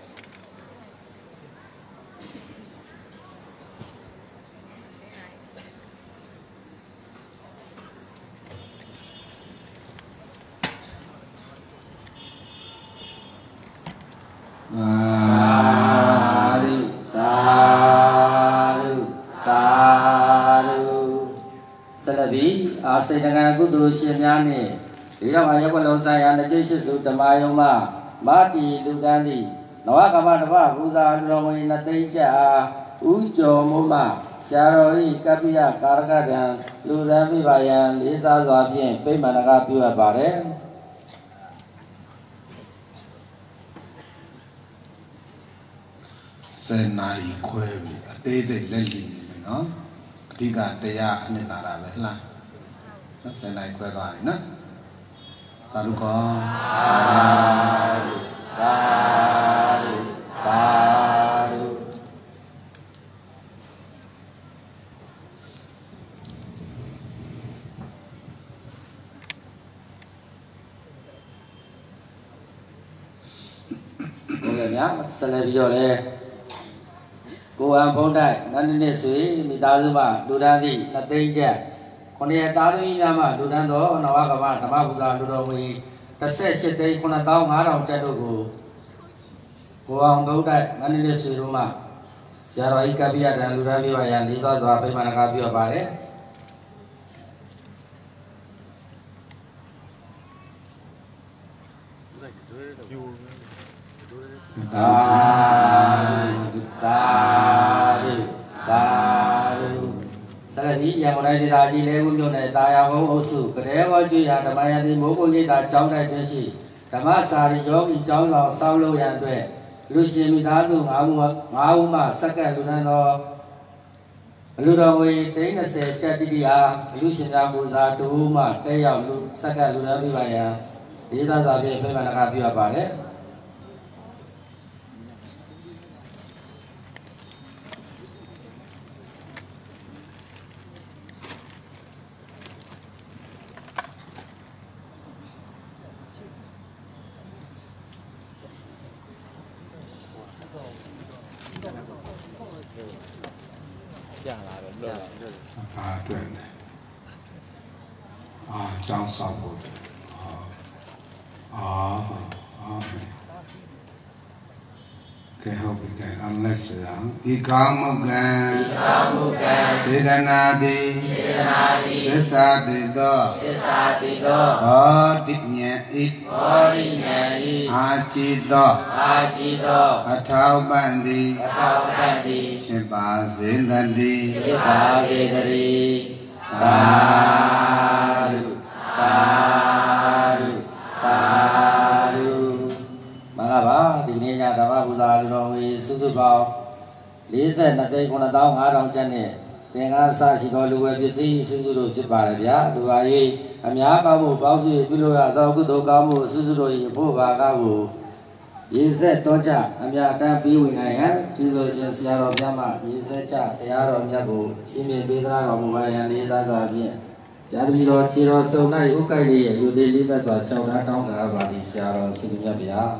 Asal dengan kudu sinyani, tidak banyak kalau saya anda jadi sudah mayu mah, mati lugani, nawa kamar nawa buza lorong ini teja, ujo muma, syaroi kapiya karga dan lurami bayan, lisa zabian, pemana kapiya bare. Senai kue, teze lelin, no, tiga teya ni tarawe lah. Senai kue kali, na, taru ko, taru, taru, taru. Boleh ya, selain boleh. Kuam pondai, nanti ni sui, minta cuma duran di, nanti je. Konia tahu ini nama duran tu, nawa kawan, nama bukan duran ini. Terus setelah kena tahu ngarang cendol ku. Kuam pondai, nanti ni sui rumah. Siapa ikat biar dan duran biar yang lihat tu apa mana kapi apa le? Taru, taru, taru. Selain yang mulai diraji legu ni, daya hong osu. Kedua juga ada maya di muka kita jauh dari sini. Dama sari jauh jauh jauh saulu yang tu. Lusi minta tu ngamu ngamu mah sekarang lunan lo. Lunan we tengah sejati dia. Lusi ngamu satu mah kaya lu sekarang lunan biaya. Dia tak sabih apa mana kapi apa le? Ah, tu ni. Ah, jangan sabut. Ah, ah. Kehobikan amlas yang ikamukan, ikamukan. Sedanadi, sedanadi. Desatido, desatido. Odiknya ik, odiknya ik. Acido, acido. Atau bandi, atau bandi. Sebazendali, sebazendali. Taru, taru, taru. Mengapa di ni nya dama buddha lorong ini susu bau, lisa nanti kena tahu ngarang jenis, dengan sasi kalau luar biasa susu tu cepat dia, dua ini, amnya kamu bau susu pilu atau kudo kamu susu tu ini buat kamu, lisa toja, amnya ada piu ini kan, susu siapa siapa, lisa cak, tiada amnya bu, sini beda kamu bayar lisa tu amnya, ရာသမီတော်ခြေတော်စုံ၌ဥကိုက်လေးရဲ့ယူလေးလေးပဲစွာ၆ဓာတ်တောင်းတာပါသည်ဆရာတော်ရှင်မြတ်ဗျာ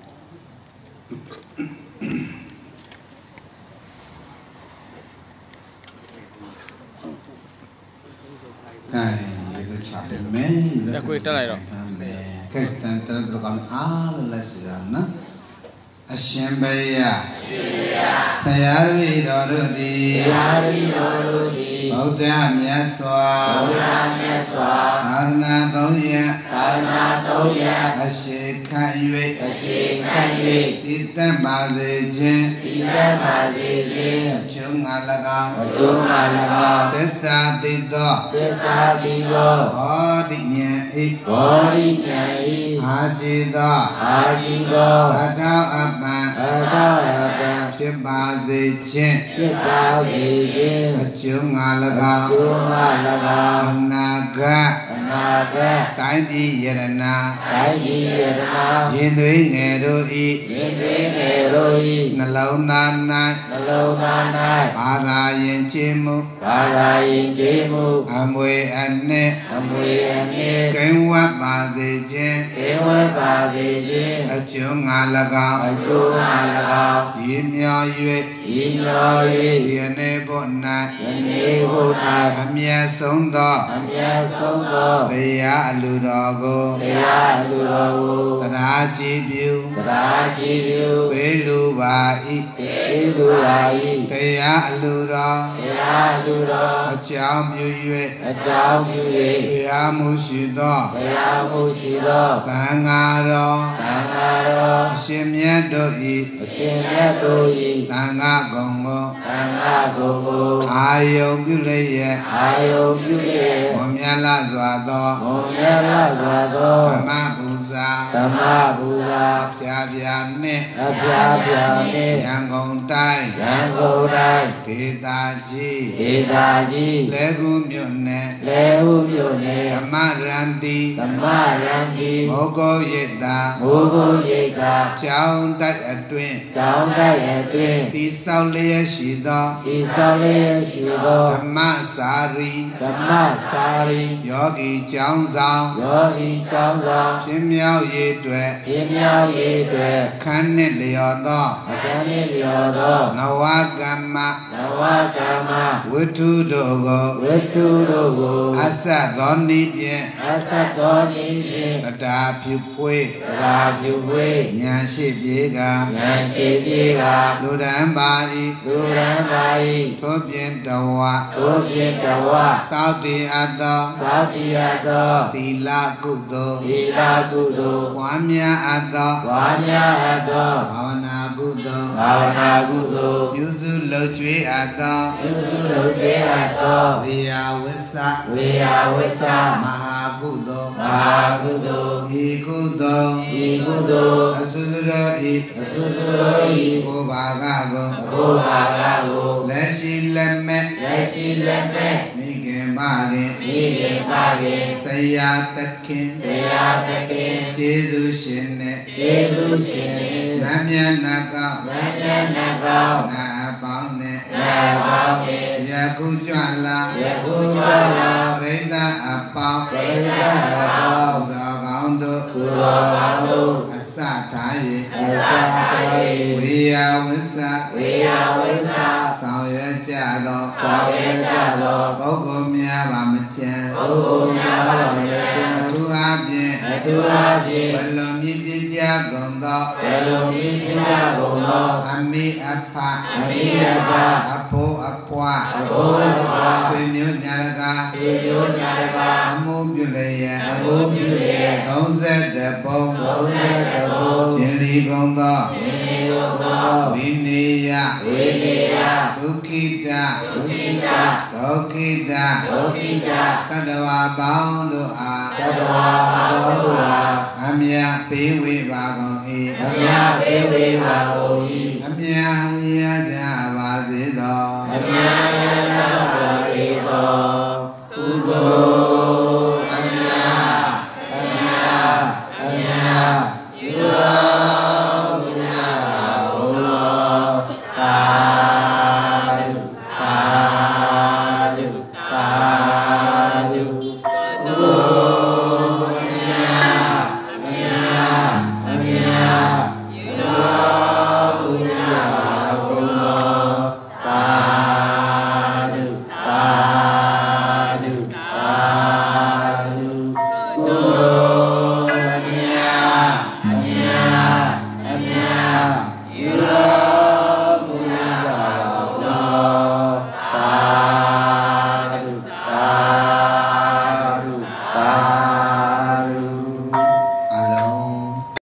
အဲဒီချာတယ်မဲလက်ကိုတက်လိုက်တော့ကဲတန်တန်တော့ကောင်းအားလို့လက်စီရနော်အရှင်ဘုရားဘုရားတပည့်တော်တို့သည်ဘုရားတပည့်တော်တို့သည်ဗုဒ္ဓမြတ်စွာဗုဒ္ဓမြတ်စွာသာသနာသုံးရသာသနာသုံးရအရှိခံ၍အရှိခံ၍တည်တတ်ပါစေခြင်းတည်တတ်ပါစေခြင်းအကျုံးငါ၎င်းအကျုံးငါ၎င်းသစ္စာတိသောသစ္စာတိသောဘောဓိဉာဏ်ဤဘောဓိဉာဏ်ဤအာจิသောအာจิသောဘဒ္ဒအပ္ပံဘဒ္ဒအပ္ပံဖြစ်ပါစေခြင်းဖြစ်ပါစေခြင်းအကျုံးငါ၎င်းအကျုံးငါ၎င်းအနာဂတ်အနာဂတ်တိုင်းပြည်ယရနာတိုင်းပြည်ယရနာရင်သွေးငယ်တို့ဤရင်သွေးငယ်တို့ဤနှလုံးသား၌နှလုံးသား၌ဘာသာယဉ်ကျေးမှုဘာသာယဉ်ကျေးမှုအမွေအနှစ်အမွေအနှစ်ကိန်းဝတ်ပါစေခြင်းကိန်းဝတ်ပါစေခြင်းအကျုံးငါ၎င်းအကျိုးငါ၎င်းရည်မြော်၍ရည်မြော်၍ယနေ့ဘုရားယနေ့ဘုရားအမြတ်ဆုံးသောအမြတ်ဆုံးသောဘုရားအလိုတော်ကိုဘုရားအလိုတော်ကိုတရားကြည်ပြုတရားကြည်ပြုပေးလိုပါ၏ပေးလိုပါ၏ဘုရားအလိုတော်ဘုရားအလိုတော်အကြောင်းပြု၍အကြောင်းပြု၍ဘုရားမှုရှိသောဘုရားမှုရှိသောသံဃာတော်သံဃာတော်အရှင်မြတ်တို့၏အရှင်မြတ်တို့၏သံဃာကုံကိုသံဃာကုံကိုအာယုံပြုလျက်အာယုံပြုလျက်ဘုံမြတ်လာစွာသောဘုံမြတ်လာစွာသောဓမ္မပူဇာဓမ္မပူဇာဖြာဖြာနှင့်အဖြာဖြာနှင့်ရန်ကုန်တိုင်းရန်ကုန်တိုင်းဒေသကြီးဒေသကြီးလဲကူမြို့နယ်လဲကူမြို့နယ်ဓမ္မရန်တိဓမ္မရန်တိမောဂောရိတ်တာမောဂောရိတ်တာကျောင်းတိုက်အတွင်းကျောင်းတိုက်အတွင်းတိဆောက်လျက်ရှိသောတိဆောက်လျက်ရှိသောဓမ္မစာရီဓမ္မစာရီယောဂီကျောင်းဆောင်ယောဂီကျောင်းဆောင်ပြင်းမြောက်ရေးအတွက်ပြင်းမြောက်ရေးအတွက်ခန်းနှင့်လျော်သောအခန်းနှင့်လျော်သောနဝကမ္မနဝကမ္မဝိထုတို့ကိုဝိထုတို့ကိုအဆက်သောနည်းဖြင့်အဆက်သောနည်းဖြင့်တရားဖြူပွေးတရားဖြူပွေးဉာဏ်ရှိပြေကဉာဏ်ရှိပြေကလူရန်ပါ၏လူရန်ပါ၏ထိုပြင်တဝထိုပြင်တဝသောတိအပ်သောသောတိအပ်သောသီလကုသိုလ်သီလကုသိုလ်ဝါမြတ်အပ်သောဝါမြတ်အပ်သောဘာဝနာကုသိုလ်ဘာဝနာကုသိုလ်ပြုစုလှုပ်ကြွေးအပ်သောပြုစုလှုပ်ကြွေးအပ်သောဝေယဝိသဝေယဝိသမဟာကုသိုလ်မဟာကုသိုလ်ဤကုသိုလ်ဤကုသိုလ်အဆုစုရောဤအဆုစုရောဤဘုဘာကကိုဘုဘာကကိုလက်ရှိလက်မဲ့လက်ရှိလက်မဲ့မိခင်မခင်မိခင်မခင်ဆရာတခင်ဆရာတခင်ကျေးဇူးရှင်နဲ့ကျေးဇူးရှင်နဲ့နတ်မြတ်နာကောင်းနတ်မြတ်နာကောင်းနာပေါင်းနဲ့နာပေါင်းနဲ့ယခုကြွလာယခုကြွလာပရိသတ်အပေါင်းပရိသတ်အပေါင်းဘုရားကောင်းတို့ဘုရားကောင်းတို့အစထား၍အစထား၍ဝေယဝိသဝေယဝိသဆောင်ရွက်ကြသောဆောင်ရွက်ကြသောပုဂ္ဂိုလ်များပါမချမ်းပုဂ္ဂိုလ်များပါမချမ်းအထူးအားဖြင့်အထူးအားဖြင့်ဘလုံမြင့်ပြည့်ကြကုန်သောဘလုံမြင့်ပြည့်ကြကုန်သောအမိအဖအမိအဖအဖိုးအဖွားအဖိုးအဖွားဆွေမျိုးညာရကဆွေမျိုးညာရကအမှုပြုလျက်အမှုပြုလျက်သုံးဆယ်တပုံသုံးဆယ်တပုံရှင်လီကုန်သောရှင်လီကုန်သောဝိနေယဝိနေယဒုက္ခိတဒုက္ခိတဒုက္ခိတဒုက္ခိတသတ္တဝါပေါင်းတို့အားသတ္တဝါပေါင်းတို့အားအမြတ်ပေးဝေပါကုန်၏အမြတ်ပေးဝေပါကုန်